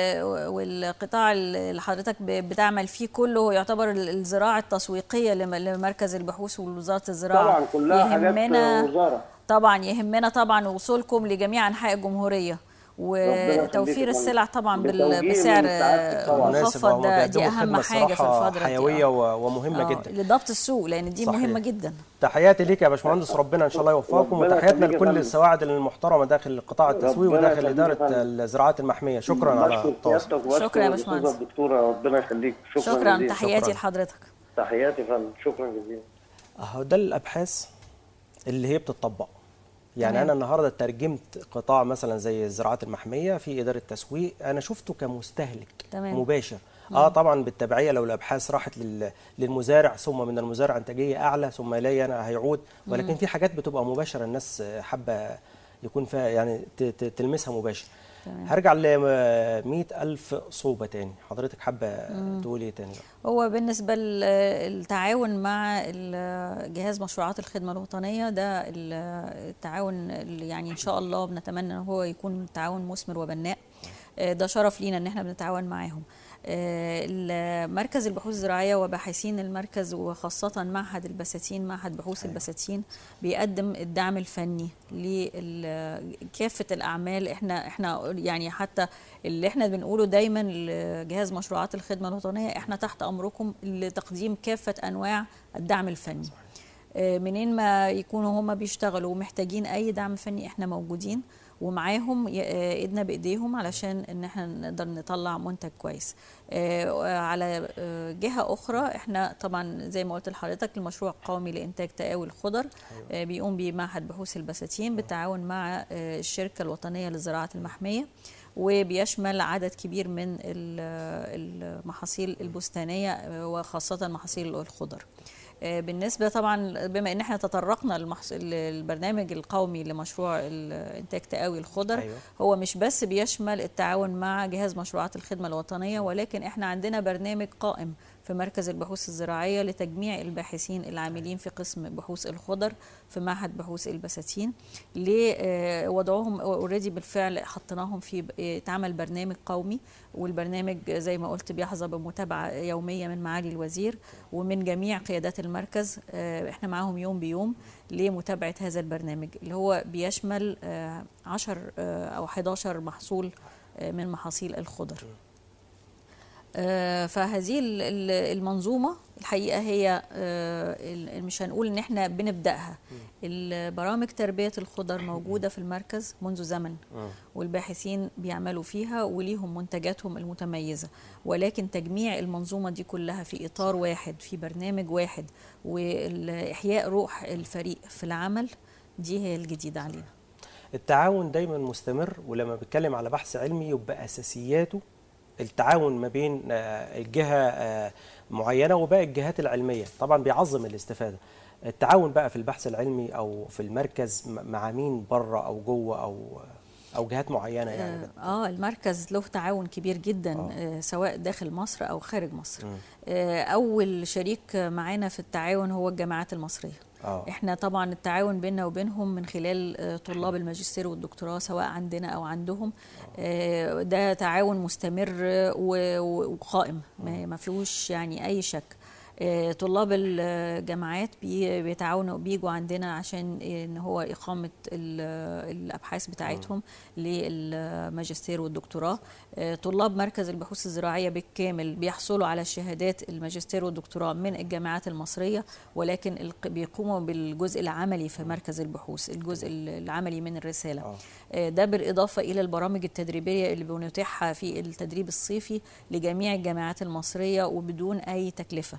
Speaker 2: والقطاع اللي حضرتك بتعمل فيه كله يعتبر الزراعه التسويقيه لمركز البحوث ووزاره الزراعه،
Speaker 3: طبعا كلها حاجات وزاره.
Speaker 2: طبعا يهمنا طبعا وصولكم لجميع انحاء الجمهوريه وتوفير السلع طبعا بسعر مخفض، ده دي اهم حاجه في الفتره
Speaker 1: حيويه ومهمه جدا
Speaker 2: لضبط السوق، لان دي صحيح. مهمه جدا.
Speaker 1: تحياتي ليك يا باشمهندس، ربنا ان شاء الله يوفقكم، وتحياتنا لكل السواعد المحترمه داخل قطاع التسويق وداخل اداره الزراعات المحميه. شكرا على التواصل.
Speaker 2: شكرا يا باشمهندس
Speaker 3: الدكتوره، ربنا يخليك.
Speaker 2: شكرا, شكرا. تحياتي لحضرتك.
Speaker 3: تحياتي يا فندم، شكرا جزيلا.
Speaker 1: اهو ده الابحاث اللي هي بتطبق. يعني أنا النهارده ترجمت قطاع مثلا زي الزراعات المحمية في إدارة التسويق، أنا شفته كمستهلك تمام. مباشر. مم. اه طبعا بالتبعية لو الأبحاث راحت للمزارع، ثم من المزارع إنتاجية أعلى، ثم إلي أنا هيعود، ولكن مم. في حاجات بتبقى مباشرة الناس حابة يكون فيها يعني تلمسها مباشر.
Speaker 2: تمام.
Speaker 1: هرجع ل مئة ألف صوبة تاني، حضرتك حابة تقولي ايه تاني؟
Speaker 2: هو بالنسبة للتعاون مع جهاز مشروعات الخدمة الوطنية، ده التعاون اللي يعني إن شاء الله بنتمنى أن هو يكون تعاون مثمر وبناء. ده شرف لينا ان احنا بنتعاون معاهم. مركز البحوث الزراعيه وباحثين المركز وخاصه معهد البساتين، معهد بحوث البساتين بيقدم الدعم الفني لكافه الاعمال. احنا احنا يعني حتى اللي احنا بنقوله دايما لجهاز مشروعات الخدمه الوطنيه، احنا تحت امركم لتقديم كافه انواع الدعم الفني. منين ما يكونوا هم بيشتغلوا ومحتاجين اي دعم فني احنا موجودين ومعاهم ايدنا بايديهم علشان ان احنا نقدر نطلع منتج كويس. على جهه اخرى، احنا طبعا زي ما قلت لحضرتك المشروع القومي لانتاج تقاوي الخضر بيقوم به معهد بحوث البساتين بالتعاون مع الشركه الوطنيه للزراعه المحميه، وبيشمل عدد كبير من المحاصيل البستانيه وخاصه محاصيل الخضر. بالنسبه طبعا بما ان احنا تطرقنا للبرنامج القومي لمشروع انتاج تقاوي الخضر، أيوة. هو مش بس بيشمل التعاون مع جهاز مشروعات الخدمه الوطنيه، ولكن احنا عندنا برنامج قائم في مركز البحوث الزراعيه لتجميع الباحثين العاملين في قسم بحوث الخضر في معهد بحوث البساتين، لوضعهم اوريدي بالفعل حطيناهم في اتعمل برنامج قومي، والبرنامج زي ما قلت بيحظى بمتابعه يوميه من معالي الوزير ومن جميع قيادات المركز. احنا معاهم يوم بيوم لمتابعه هذا البرنامج اللي هو بيشمل عشرة او أحد عشر محصول من محاصيل الخضر. فهذه المنظومه الحقيقه هي مش هنقول ان احنا بنبداها، البرامج تربيه الخضر موجوده في المركز منذ زمن والباحثين بيعملوا فيها وليهم منتجاتهم المتميزه، ولكن تجميع المنظومه دي كلها في اطار واحد في برنامج واحد واحياء روح الفريق في العمل، دي هي الجديده علينا.
Speaker 1: التعاون دايما مستمر، ولما بتكلم على بحث علمي يبقى اساسياته التعاون ما بين الجهة معينة وباقي الجهات العلمية، طبعا بيعظم الاستفادة. التعاون بقى في البحث العلمي أو في المركز مع مين بره أو جوه أو أو جهات معينة يعني؟
Speaker 2: آه المركز له تعاون كبير جدا آه. سواء داخل مصر أو خارج مصر. آه أول شريك معانا في التعاون هو الجامعات المصرية. أوه. احنا طبعا التعاون بيننا وبينهم من خلال طلاب الماجستير والدكتوراه سواء عندنا او عندهم. أوه. ده تعاون مستمر وقائم ما فيهوش يعني اي شك. طلاب الجامعات بيتعاونوا بيجوا عندنا عشان ان هو اقامه الابحاث بتاعتهم للماجستير والدكتوراه. طلاب مركز البحوث الزراعيه بالكامل بيحصلوا على شهادات الماجستير والدكتوراه من الجامعات المصريه، ولكن بيقوموا بالجزء العملي في مركز البحوث، الجزء العملي من الرساله. ده بالاضافه الى البرامج التدريبيه اللي بنتيحها في التدريب الصيفي لجميع الجامعات المصريه وبدون اي تكلفه.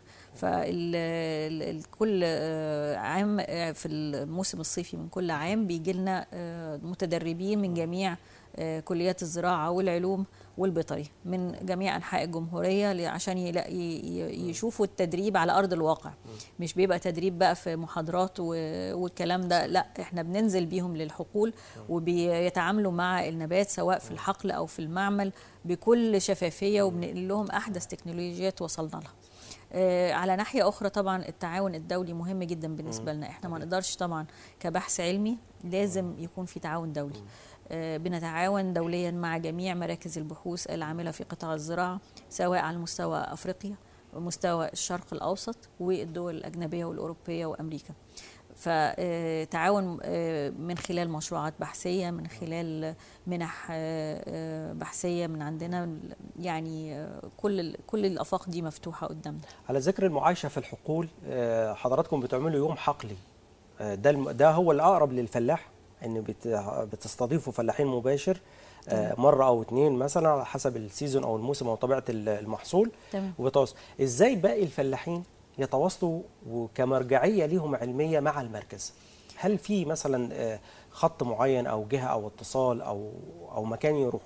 Speaker 2: فكل عام في الموسم الصيفي من كل عام بيجي لنا متدربين من جميع كليات الزراعة والعلوم والبيطري من جميع أنحاء الجمهورية عشان يشوفوا التدريب على أرض الواقع. مش بيبقى تدريب بقى في محاضرات والكلام ده، لا احنا بننزل بيهم للحقول وبيتعاملوا مع النبات سواء في الحقل أو في المعمل بكل شفافية، وبنقل لهم أحدث تكنولوجيات وصلنا لها. آه على ناحية أخرى طبعا التعاون الدولي مهم جدا بالنسبة لنا. احنا ما نقدرش طبعا كبحث علمي، لازم يكون في تعاون دولي. آه بنتعاون دوليا مع جميع مراكز البحوث العاملة في قطاع الزراعة سواء على مستوى أفريقيا ومستوى الشرق الأوسط والدول الأجنبية والأوروبية وأمريكا. فتعاون من خلال مشروعات بحثية، من خلال منح بحثية من عندنا، يعني كل كل الآفاق دي مفتوحة قدامنا.
Speaker 1: على ذكر المعايشة في الحقول، حضراتكم بتعملوا يوم حقلي، ده ده هو الأقرب للفلاح، إن بتستضيفوا فلاحين مباشر مرة أو اتنين مثلا على حسب السيزون أو الموسم أو طبيعة المحصول، وبتواصل إزاي باقي الفلاحين يتواصلوا وكمرجعية ليهم علمية مع المركز؟ هل في مثلا خط معين أو جهة أو اتصال أو أو مكان يروحوه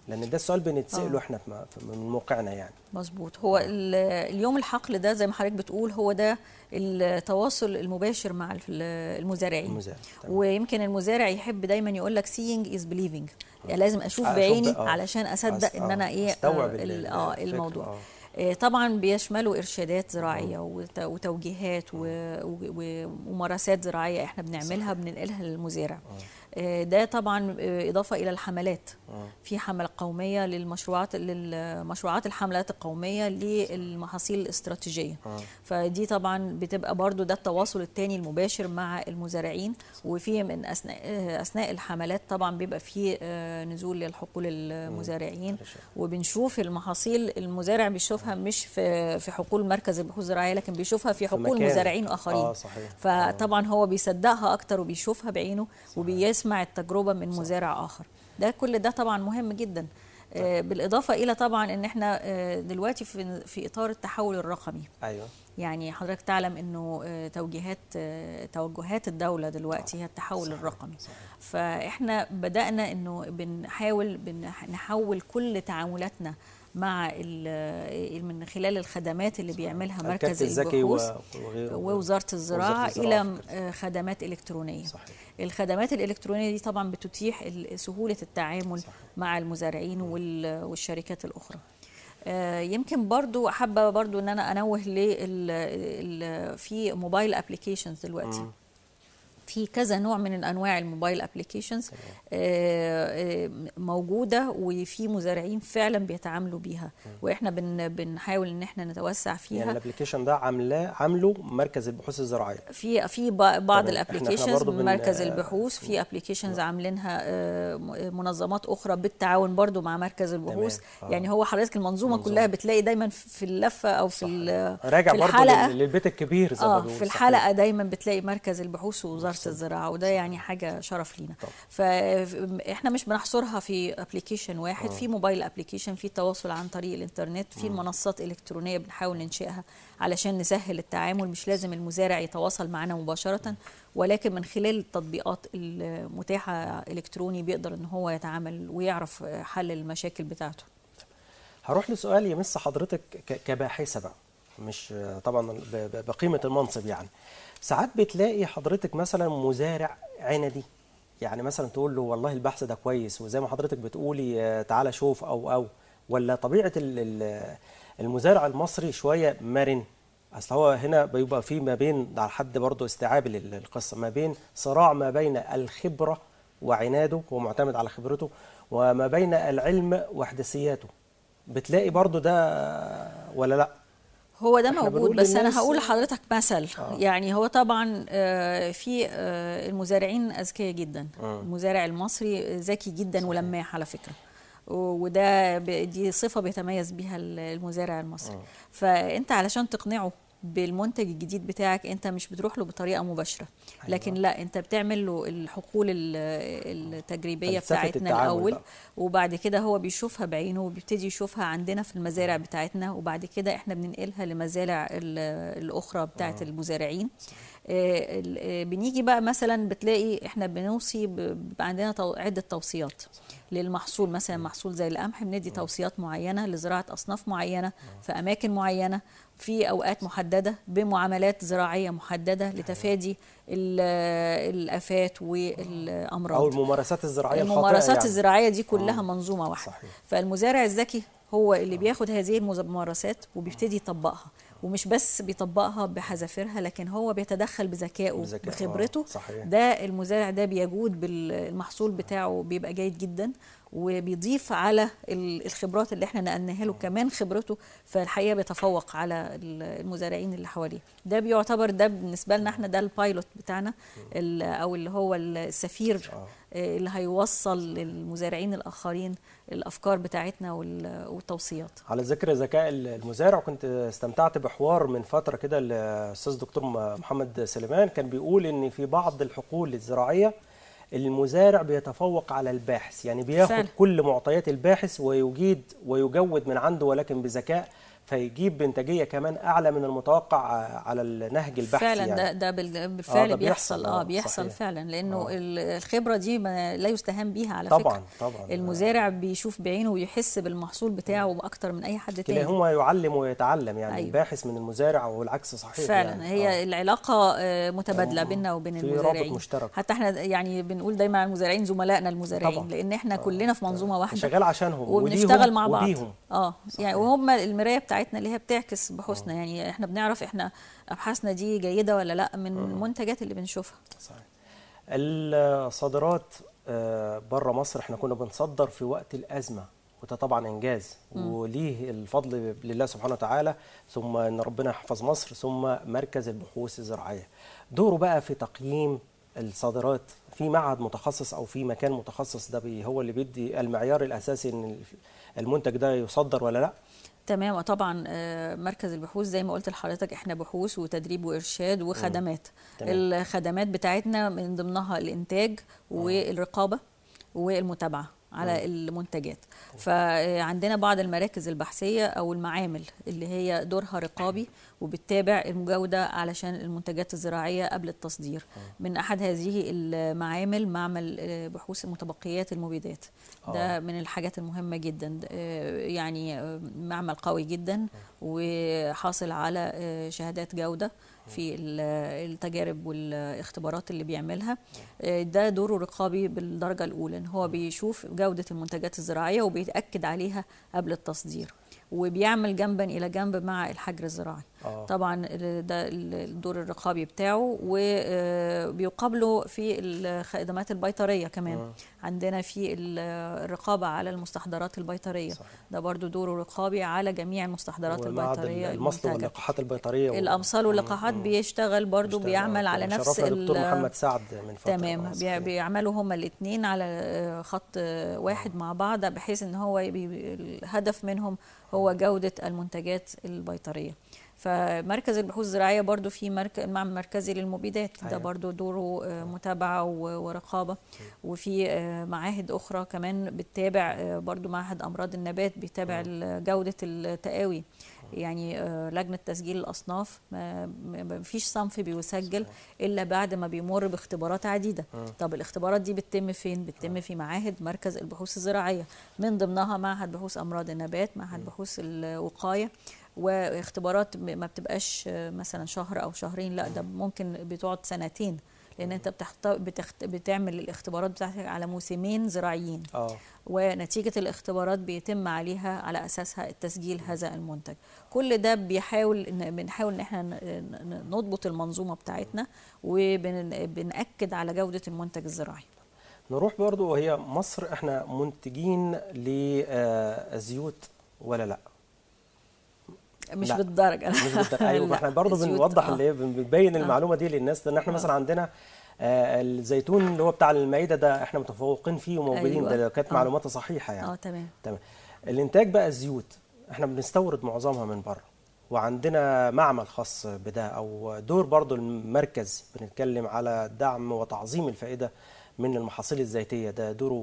Speaker 1: لان ده السؤال بنتساله احنا من موقعنا يعني.
Speaker 2: مظبوط. هو اليوم الحقل ده زي ما حضرتك بتقول هو ده التواصل المباشر مع المزارعين.
Speaker 1: المزارع.
Speaker 2: ويمكن المزارع يحب دايما يقول لك seeing is believing، يعني لازم اشوف بعيني علشان اصدق ان انا ايه اه الموضوع. آه. طبعا بيشملوا ارشادات زراعيه وتوجيهات وممارسات زراعيه احنا بنعملها بننقلها للمزارع. ده طبعا اضافه الى الحملات. في حمله قوميه للمشروعات للمشروعات الحملات القوميه للمحاصيل الاستراتيجيه. فدي طبعا بتبقى برضو ده التواصل الثاني المباشر مع المزارعين. وفي من اثناء اثناء الحملات طبعا بيبقى في نزول للحقول المزارعين وبنشوف المحاصيل. المزارع بيشوفها مش في في حقول مركز البحوث الزراعيه لكن بيشوفها في حقول مزارعين اخرين.
Speaker 1: آه صحيح.
Speaker 2: فطبعا هو بيصدقها اكتر وبيشوفها بعينه وبيسمع التجربه من مزارع اخر. ده كل ده طبعا مهم جدا. آه بالاضافه الى طبعا ان احنا آه دلوقتي في في اطار التحول الرقمي.
Speaker 1: ايوه.
Speaker 2: يعني حضرتك تعلم انه آه توجيهات آه توجهات الدوله دلوقتي هي التحول صحيح. الرقمي. صحيح. فاحنا بدانا انه بنحاول نحول كل تعاملاتنا مع من خلال الخدمات اللي بيعملها مركز البحوث ووزارة الزراعة إلى خدمات إلكترونية. صحيح. الخدمات الإلكترونية دي طبعا بتتيح سهولة التعامل صحيح. مع المزارعين والشركات الأخرى. يمكن برضو حابة برضو أن أنا أنوه ل في موبايل أبليكيشنز دلوقتي. م. في كذا نوع من انواع الموبايل ابلكيشنز موجوده وفي مزارعين فعلا بيتعاملوا بيها واحنا بن بنحاول ان احنا نتوسع فيها.
Speaker 1: يعني الابلكيشن ده عاملاه عامله مركز البحوث الزراعيه.
Speaker 2: في في بعض الابلكيشنز من مركز البحوث، في ابلكيشنز عاملينها منظمات اخرى بالتعاون برضو مع مركز البحوث. آه. يعني هو حضرتك المنظومه منظومة. كلها بتلاقي دايما في اللفه او في
Speaker 1: راجع
Speaker 2: في
Speaker 1: الحلقه للبيت الكبير زي ما
Speaker 2: بيقولوا. في الحلقه صحيح. دايما بتلاقي مركز البحوث ووزاره الزراعه وده يعني حاجه شرف لينا. فاحنا مش بنحصرها في ابلكيشن واحد. أوه. في موبايل ابلكيشن، في تواصل عن طريق الانترنت، في منصات الكترونيه بنحاول ننشئها علشان نسهل التعامل. مش لازم المزارع يتواصل معنا مباشره ولكن من خلال التطبيقات المتاحه الكتروني بيقدر ان هو يتعامل ويعرف حل المشاكل بتاعته.
Speaker 1: هروح لسؤال يمس حضرتك كباحثه بقى، مش طبعا بقيمه المنصب. يعني ساعات بتلاقي حضرتك مثلا مزارع عندي، يعني مثلا تقول له والله البحث ده كويس وزي ما حضرتك بتقولي تعالى شوف او او ولا طبيعه المزارع المصري شويه مرن. اصل هو هنا بيبقى في ما بين على حد برضه استيعاب القصه، ما بين صراع ما بين الخبره وعناده ومعتمد على خبرته وما بين العلم واحداثياته. بتلاقي برضه ده ولا لا؟
Speaker 2: هو ده موجود، بس انا هقول لحضرتك مثل. آه. يعني هو طبعا في المزارعين اذكياء جدا. آه. المزارع المصري ذكي جدا ولماح على فكره، وده دي صفه بيتميز بيها المزارع المصري. آه. فانت علشان تقنعه بالمنتج الجديد بتاعك انت مش بتروح له بطريقه مباشره. أيوة. لكن لا، انت بتعمل له الحقول التجريبيه بتاعتنا الاول بقى. وبعد كده هو بيشوفها بعينه وبيبتدي يشوفها عندنا في المزارع بتاعتنا، وبعد كده احنا بننقلها لمزارع الاخرى بتاعت المزارعين. آه بنيجي بقى مثلا بتلاقي احنا بنوصي بيبقى عندنا عده توصيات للمحصول. مثلا محصول زي القمح بندي توصيات معينه لزراعه اصناف معينه في اماكن معينه في اوقات محدده بمعاملات زراعيه محدده لتفادي الافات والامراض
Speaker 1: او الممارسات الزراعيه
Speaker 2: الممارسات يعني. الزراعيه دي كلها منظومه واحده. صحيح. فالمزارع الذكي هو اللي بياخد هذه الممارسات وبيبتدي يطبقها، ومش بس بيطبقها بحذافيرها لكن هو بيتدخل بذكائه بخبرته. صحيح. ده المزارع ده بيجود بالمحصول بتاعه بيبقى جيد جدا وبيضيف على الخبرات اللي احنا نقلناها له كمان خبرته، فالحقيقه بيتفوق على المزارعين اللي حواليه. ده بيعتبر ده بالنسبه لنا احنا ده البايلوت بتاعنا او اللي هو السفير اللي هيوصل للمزارعين الاخرين الافكار بتاعتنا والتوصيات.
Speaker 1: على ذكر ذكاء المزارع، كنت استمتعت بحوار من فتره كده الاستاذ دكتور محمد سليمان كان بيقول ان في بعض الحقول الزراعيه المزارع بيتفوق على الباحث، يعني بياخد فعلا كل معطيات الباحث ويجيد ويجود من عنده ولكن بذكاء، فيجيب انتاجيه كمان اعلى من المتوقع على النهج البحثي.
Speaker 2: فعلا
Speaker 1: يعني.
Speaker 2: ده ده بالفعل
Speaker 1: آه
Speaker 2: بيحصل اه بيحصل
Speaker 1: صحيح.
Speaker 2: فعلا، لانه
Speaker 1: آه.
Speaker 2: الخبره دي لا يستهان بيها على
Speaker 1: طبعا
Speaker 2: فكره.
Speaker 1: طبعا
Speaker 2: المزارع بيشوف بعينه ويحس بالمحصول بتاعه اكتر من اي حد تاني.
Speaker 1: كلاهما يعلم ويتعلم يعني. أيوة. الباحث من المزارع والعكس صحيح.
Speaker 2: فعلا
Speaker 1: يعني.
Speaker 2: هي آه. العلاقه متبادله بيننا وبين
Speaker 1: في
Speaker 2: المزارعين،
Speaker 1: رابط مشترك.
Speaker 2: حتى احنا يعني بنقول دايما على المزارعين زملائنا المزارعين طبعا. لان احنا كلنا في منظومه واحده
Speaker 1: شغال عشانهم
Speaker 2: وبنشتغل مع بعض.
Speaker 1: وبيهم.
Speaker 2: اه يعني وهم المرايه بتاعتنا اللي هي بتعكس بحوثنا. يعني احنا بنعرف احنا ابحاثنا دي جيده ولا لا من المنتجات اللي بنشوفها.
Speaker 1: صحيح. الصادرات بره مصر احنا كنا بنصدر في وقت الازمه، وده طبعا انجاز م. وليه الفضل لله سبحانه وتعالى، ثم ان ربنا يحفظ مصر، ثم مركز البحوث الزراعيه. دوره بقى في تقييم الصادرات في معهد متخصص او في مكان متخصص، ده هو اللي بيدي المعيار الاساسي ان المنتج ده يصدر ولا لا؟
Speaker 2: تمام. وطبعا مركز البحوث زي ما قلت لحضرتك احنا بحوث وتدريب وارشاد وخدمات. الخدمات بتاعتنا من ضمنها الانتاج والرقابه والمتابعه على المنتجات. فعندنا بعض المراكز البحثيه او المعامل اللي هي دورها رقابي وبتتابع الجوده علشان المنتجات الزراعيه قبل التصدير. من احد هذه المعامل معمل بحوث المتبقيات المبيدات، ده من الحاجات المهمه جدا. يعني معمل قوي جدا وحاصل على شهادات جوده في التجارب والاختبارات اللي بيعملها. ده دوره رقابي بالدرجه الاولى، ان هو بيشوف جوده المنتجات الزراعيه وبيتاكد عليها قبل التصدير، وبيعمل جنبا الى جنب مع الحجر الزراعي. آه. طبعا ده الدور الرقابي بتاعه، وبيقابله في الخدمات البيطريه كمان. آه. عندنا في الرقابه على المستحضرات البيطريه. صحيح. ده برضو دوره رقابي على جميع المستحضرات البيطريه
Speaker 1: المصل واللقاحات البيطريه
Speaker 2: الامصال واللقاحات بيشتغل برضو بيشتغل. بيعمل على نفس
Speaker 1: الدكتور محمد سعد من فتره.
Speaker 2: تمام. بيعملوا هما الاثنين على خط واحد. آه. مع بعض، بحيث ان هو الهدف منهم هو جودة المنتجات البيطرية. فمركز البحوث الزراعية برضو في مركز معمل مركزي للمبيدات. ده برضو دوره متابعة ورقابة. وفي معاهد أخرى كمان بتتابع، برضو معهد أمراض النبات بيتابع جودة التقاوي. يعني لجنة تسجيل الأصناف ما فيش صنف بيسجل إلا بعد ما بيمر باختبارات عديدة. طب الاختبارات دي بتتم فين؟ بتتم في معاهد مركز البحوث الزراعية، من ضمنها معهد بحوث أمراض النبات، معهد بحوث الوقاية. واختبارات ما بتبقاش مثلا شهر أو شهرين، لا ده ممكن بتقعد سنتين، لأن أنت بتخت... بتخت... بتعمل الاختبارات بتاعتك على موسمين زراعيين. أوه. ونتيجة الاختبارات بيتم عليها على أساسها التسجيل هذا المنتج. كل ده بيحاول بنحاول إن احنا نضبط المنظومة بتاعتنا وبنأكد على جودة المنتج الزراعي.
Speaker 1: نروح برضو، وهي مصر احنا منتجين للزيوت ولا لا؟
Speaker 2: مش لا. بالدرجه
Speaker 1: مش بالدرجه. ايوه احنا برضه بنوضح اللي هي بنبين المعلومه دي للناس، لان احنا مثلا عندنا آه الزيتون اللي هو بتاع المائده ده احنا متفوقين فيه وموجودين. أيوة. ده كانت معلوماتها صحيحه يعني.
Speaker 2: اه تمام
Speaker 1: تمام. الانتاج بقى الزيوت احنا بنستورد معظمها من بره، وعندنا معمل خاص بده او دور برضه المركز بنتكلم على دعم وتعظيم الفائده من المحاصيل الزيتيه. ده دوره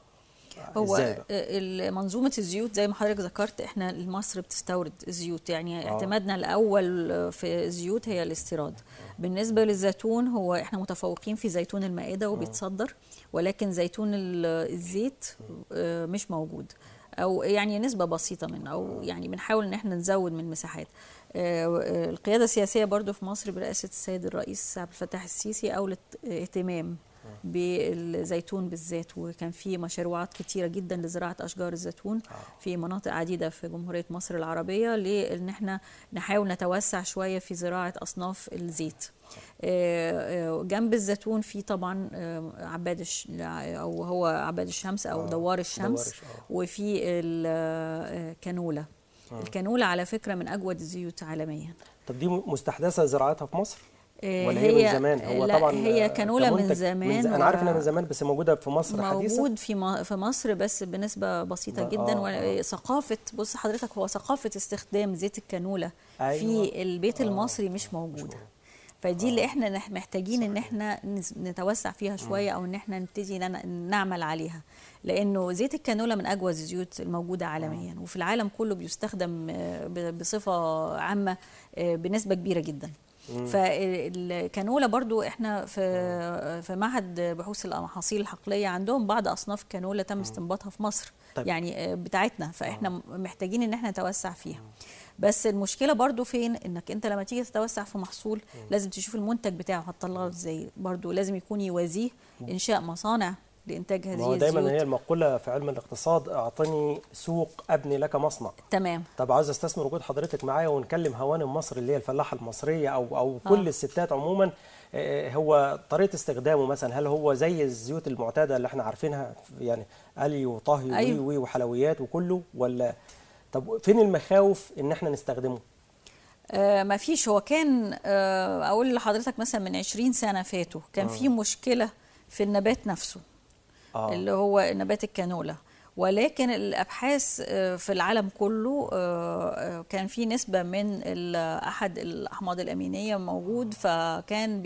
Speaker 2: هو منظومة الزيوت زي ما حضرتك ذكرت، احنا مصر بتستورد الزيوت، يعني آه. اعتمادنا الاول في الزيوت هي الاستيراد. آه. بالنسبة للزيتون هو احنا متفوقين في زيتون المائدة وبيتصدر، ولكن زيتون الزيت آه مش موجود، او يعني نسبة بسيطة منه، او يعني بنحاول ان احنا نزود من مساحات. آه القيادة السياسية برضو في مصر برئاسة السيد الرئيس عبد الفتاح السيسي اولت اهتمام بالزيتون بالذات، وكان في مشروعات كتيرة جدا لزراعة أشجار الزيتون في مناطق عديدة في جمهورية مصر العربية، لأن احنا نحاول نتوسع شوية في زراعة أصناف الزيت. جنب الزيتون في طبعا عباد أو هو عباد الشمس أو دوار الشمس، وفي الكانولا. الكانولا على فكرة من أجود الزيوت عالميا.
Speaker 1: طب دي مستحدثة زراعتها في مصر؟ ولا هي, هي من زمان؟ هو
Speaker 2: لا
Speaker 1: طبعا
Speaker 2: هي كانولا من زمان،
Speaker 1: من زمان. انا عارف انها من زمان، بس موجوده في مصر حديثا.
Speaker 2: موجود في في مصر بس بنسبه بسيطه جدا. آه وثقافه بص حضرتك، هو ثقافه استخدام زيت الكانولا أيوة. في البيت آه المصري مش موجوده. فدي اللي احنا محتاجين ان احنا نتوسع فيها شويه او ان احنا نبتدي نعمل عليها، لانه زيت الكانولا من اجود الزيوت الموجوده عالميا وفي العالم كله بيستخدم بصفه عامه بنسبه كبيره جدا. فالكانولا برضو احنا في في معهد بحوث المحاصيل الحقليه عندهم بعض اصناف كانولا تم استنباطها في مصر، طيب. يعني بتاعتنا، فاحنا محتاجين ان احنا نتوسع فيها. بس المشكله برضو فين؟ انك انت لما تيجي تتوسع في محصول لازم تشوف المنتج بتاعه هتطلعه ازاي، برضو لازم يكون يوازيه انشاء مصانع لانتاج هذه الزيوت.
Speaker 1: دايما هي المقوله في علم الاقتصاد، اعطني سوق ابني لك مصنع.
Speaker 2: تمام.
Speaker 1: طب عاوز استثمر وجود حضرتك معايا ونكلم هوانم مصر اللي هي الفلاحه المصريه او او كل آه. الستات عموما، هو طريقه استخدامه مثلا هل هو زي الزيوت المعتاده اللي احنا عارفينها، يعني قلي وطهي أيوه. وي وحلويات وكله، ولا طب فين المخاوف ان احنا نستخدمه؟
Speaker 2: آه ما فيش. هو كان آه اقول لحضرتك مثلا من عشرين سنه فاتوا كان آه. في مشكله في النبات نفسه آه. اللي هو نبات الكانولا، ولكن الابحاث في العالم كله كان في نسبه من احد الاحماض الامينيه موجود، فكان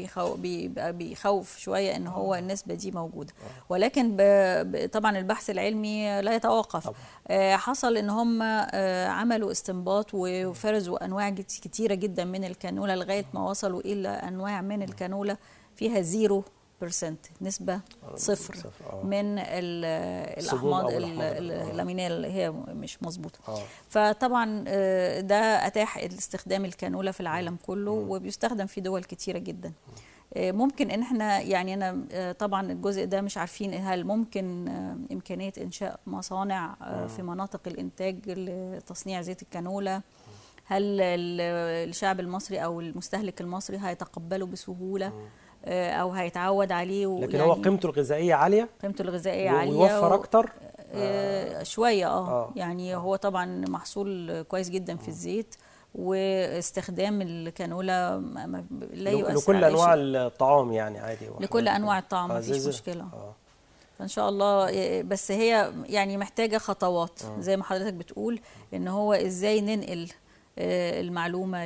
Speaker 2: بيخوف شويه ان هو النسبه دي موجوده، ولكن طبعا البحث العلمي لا يتوقف. حصل ان هم عملوا استنباط وفرزوا انواع كتيره جدا من الكانولا لغايه ما وصلوا الى انواع من الكانولا فيها زيرو برسنت، نسبة صفر من الأحماض الأمينية اللي هي مش مظبوطة. فطبعا ده أتاح استخدام الكانولا في العالم كله وبيستخدم في دول كتيرة جدا. ممكن ان احنا يعني انا طبعا الجزء ده مش عارفين هل ممكن امكانيه انشاء مصانع في مناطق الانتاج لتصنيع زيت الكانولا، هل الشعب المصري او المستهلك المصري هيتقبله بسهوله او هيتعود عليه،
Speaker 1: لكن يعني هو قيمته الغذائيه عاليه،
Speaker 2: قيمته الغذائيه عاليه
Speaker 1: ويوفر اكتر
Speaker 2: آه شويه اه, آه. يعني هو طبعا محصول كويس جدا في الزيت، واستخدام الكانولا لا يؤثر
Speaker 1: لكل انواع الطعام يعني عادي،
Speaker 2: لكل انواع الطعام ما فيش مشكله. آه. فان شاء الله، بس هي يعني محتاجه خطوات آه. زي ما حضرتك بتقول، ان هو ازاي ننقل المعلومة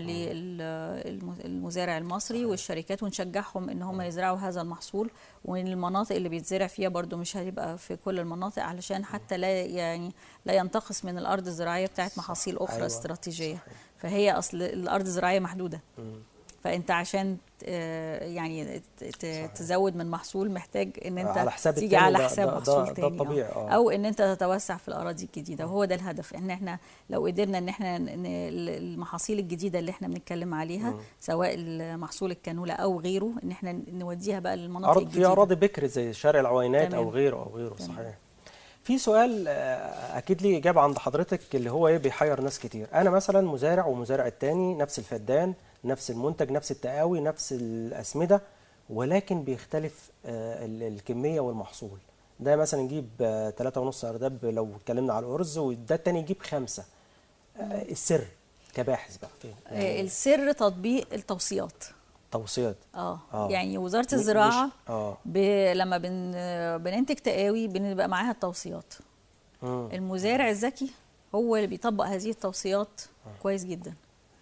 Speaker 2: للمزارع المصري والشركات ونشجعهم ان هم يزرعوا هذا المحصول، وان المناطق اللي بيتزرع فيها برضو مش هتبقى في كل المناطق، علشان حتى لا يعني لا ينتقص من الارض الزراعيه بتاعت محاصيل اخرى أيوة. استراتيجية. فهي اصل الارض الزراعيه محدوده، فانت عشان يعني تزود من محصول محتاج ان انت
Speaker 1: على
Speaker 2: تيجي على حساب
Speaker 1: ده
Speaker 2: محصول
Speaker 1: ده
Speaker 2: تاني،
Speaker 1: ده طبيعي. آه.
Speaker 2: او ان انت تتوسع في الاراضي الجديده، وهو ده الهدف. ان احنا لو قدرنا ان احنا المحاصيل الجديده اللي احنا بنتكلم عليها م. سواء محصول الكانولا او غيره، ان احنا نوديها بقى للمناطق الجديده
Speaker 1: في اراضي بكر زي شارع العوينات تمام. او غيره او غيره تمام. صحيح. في سؤال اكيد ليه اجابه عند حضرتك، اللي هو ايه بيحير ناس كتير. انا مثلا مزارع ومزارع التاني نفس الفدان، نفس المنتج، نفس التقاوي، نفس الاسمده، ولكن بيختلف الكميه والمحصول. ده مثلا يجيب ثلاثة ونص ارداب لو اتكلمنا على الارز، وده التاني يجيب خمسة. السر كباحث بقى فين؟
Speaker 2: يعني السر تطبيق التوصيات.
Speaker 1: توصيات
Speaker 2: اه, آه. يعني وزاره الزراعه آه. ب... لما بن... بننتج تقاوي بنبقى معاها التوصيات. مم. المزارع الذكي هو اللي بيطبق هذه التوصيات آه. كويس جدا،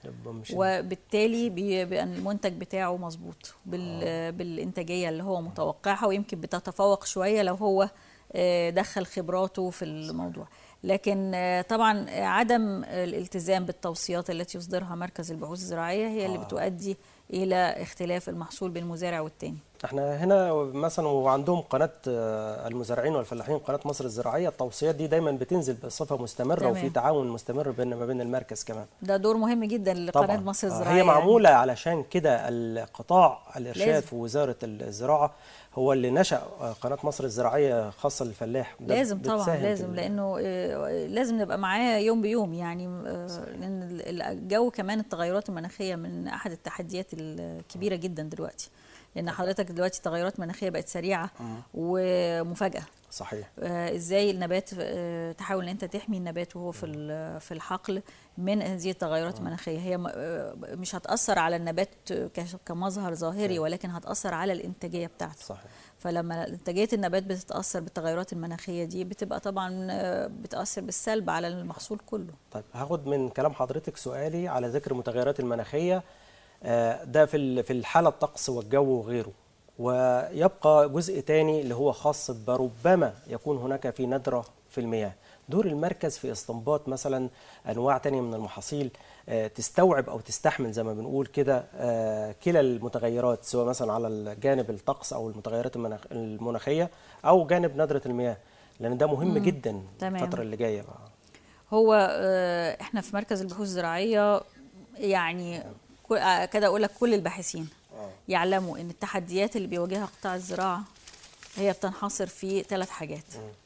Speaker 2: وبالتالي بيبقى المنتج بتاعه مظبوط بال... آه. بالانتاجيه اللي هو متوقعها، ويمكن بتتفوق شويه لو هو دخل خبراته في الموضوع. لكن طبعا عدم الالتزام بالتوصيات التي يصدرها مركز البحوث الزراعيه هي اللي آه. بتؤدي الى اختلاف المحصول بين المزارع والتاني.
Speaker 1: احنا هنا مثلا وعندهم قناه المزارعين والفلاحين، قناه مصر الزراعيه، التوصيات دي دايما بتنزل بصفه مستمره تمام. وفي تعاون مستمر بين ما بين المركز كمان.
Speaker 2: ده دور مهم جدا لقناه مصر الزراعيه.
Speaker 1: هي معموله يعني. علشان كده القطاع الارشاد في وزاره الزراعه هو اللي نشأ قناه مصر الزراعيه خاصه للفلاح.
Speaker 2: لازم طبعا لازم، لانه لازم نبقى معاه يوم بيوم يعني، لان الجو كمان التغيرات المناخيه من احد التحديات الكبيره جدا دلوقتي، لان حضرتك دلوقتي التغيرات المناخيه بقت سريعه ومفاجاه.
Speaker 1: صحيح.
Speaker 2: آه ازاي النبات آه تحاول ان انت تحمي النبات وهو في في الحقل من هذه التغيرات آه. المناخيه. هي آه مش هتاثر على النبات كمظهر ظاهري صحيح. ولكن هتاثر على الانتاجيه بتاعته. صحيح. فلما انتاجيه النبات بتتاثر بالتغيرات المناخيه دي بتبقى طبعا آه بتاثر بالسلب على المحصول كله.
Speaker 1: طيب هاخد من كلام حضرتك سؤالي على ذكر المتغيرات المناخيه. ده في في الحالة الطقس والجو وغيره. ويبقى جزء تاني اللي هو خاص بربما يكون هناك في ندرة في المياه. دور المركز في استنباط مثلا أنواع تانية من المحاصيل تستوعب أو تستحمل زي ما بنقول كده كلا المتغيرات، سواء مثلا على الجانب الطقس أو المتغيرات المناخية أو جانب ندرة المياه، لأن ده مهم مم. جدا الفترة اللي جاية بقى.
Speaker 2: هو احنا في مركز البحوث الزراعية يعني كده أقول لك كل الباحثين يعلموا ان التحديات اللي بيواجهها قطاع الزراعه هي بتنحصر في ثلاث حاجات.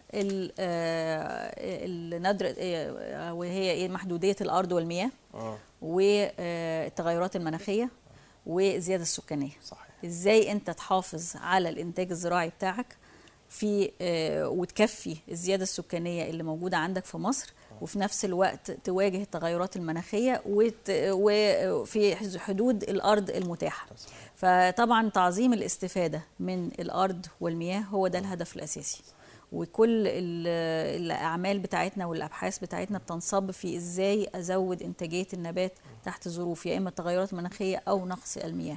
Speaker 2: الندر وهي ايه محدوديه الارض والمياه، والتغيرات المناخيه، والزياده السكانيه. صحيح. ازاي انت تحافظ على الانتاج الزراعي بتاعك في وتكفي الزياده السكانيه اللي موجوده عندك في مصر، وفي نفس الوقت تواجه التغيرات المناخية وفي حدود الأرض المتاحة. فطبعا تعظيم الاستفادة من الأرض والمياه هو ده الهدف الأساسي، وكل الأعمال بتاعتنا والأبحاث بتاعتنا بتنصب في إزاي أزود إنتاجية النبات تحت ظروف يا إما التغيرات المناخية أو نقص المياه.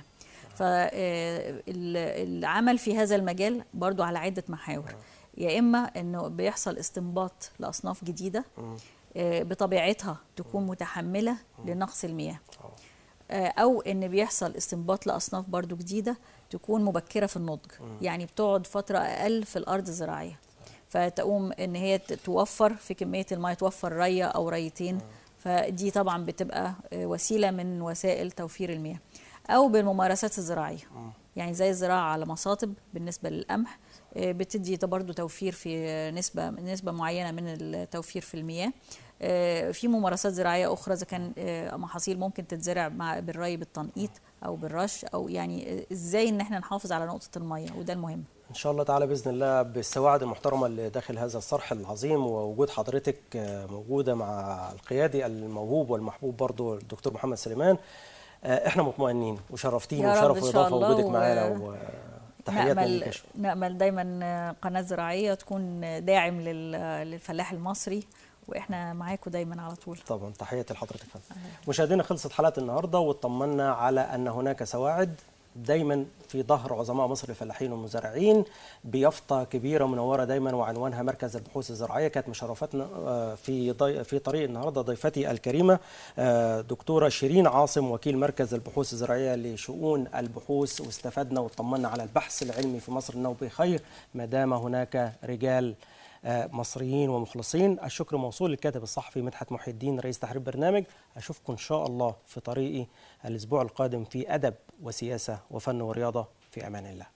Speaker 2: فالعمل في هذا المجال برضو على عدة محاور، يا إما أنه بيحصل استنباط لأصناف جديدة بطبيعتها تكون متحملة لنقص المياه، أو أن بيحصل استنباط لأصناف برضو جديدة تكون مبكرة في النضج، يعني بتقعد فترة أقل في الأرض الزراعية، فتقوم أن هي توفر في كمية المياه، توفر رية أو ريتين، فدي طبعا بتبقى وسيلة من وسائل توفير المياه. أو بالممارسات الزراعية، يعني زي الزراعة على مصاطب بالنسبة للقمح بتدي برضو توفير في نسبة نسبة معينة من التوفير في المياه. في ممارسات زراعية أخرى إذا كان محاصيل ممكن تتزرع مع بالري بالتنقيط أو بالرش، أو يعني إزاي إن احنا نحافظ على نقطة المياه، وده المهم.
Speaker 1: إن شاء الله تعالى بإذن الله بالسواعد المحترمة اللي داخل هذا الصرح العظيم، ووجود حضرتك موجودة مع القيادي الموهوب والمحبوب برضو الدكتور محمد سليمان، احنا مطمئنين وشرفتينا وشرف وإضافة وجودك و... معانا وتحياتنا
Speaker 2: نأمل نأمل دايما قناة زراعية تكون داعم للفلاح المصري، واحنا معاكم دايما على طول.
Speaker 1: طبعا تحياتي لحضرتك. مشاهدينا خلصت حلقة النهارده واطمنا على ان هناك سواعد دايما في ظهر عظماء مصر الفلاحين والمزارعين بيافطة كبيرة منورة دايما وعنوانها مركز البحوث الزراعية. كانت مشرفتنا في ضي... في طريق النهارده ضيفتي الكريمة دكتورة شيرين عاصم، وكيل مركز البحوث الزراعية لشؤون البحوث، واستفدنا واطمنا على البحث العلمي في مصر انه بخير ما دام هناك رجال مصريين ومخلصين. الشكر موصول للكاتب الصحفي مدحت محي الدين رئيس تحرير برنامج. أشوفكم إن شاء الله في طريقي الأسبوع القادم في أدب وسياسة وفن ورياضة. في أمان الله.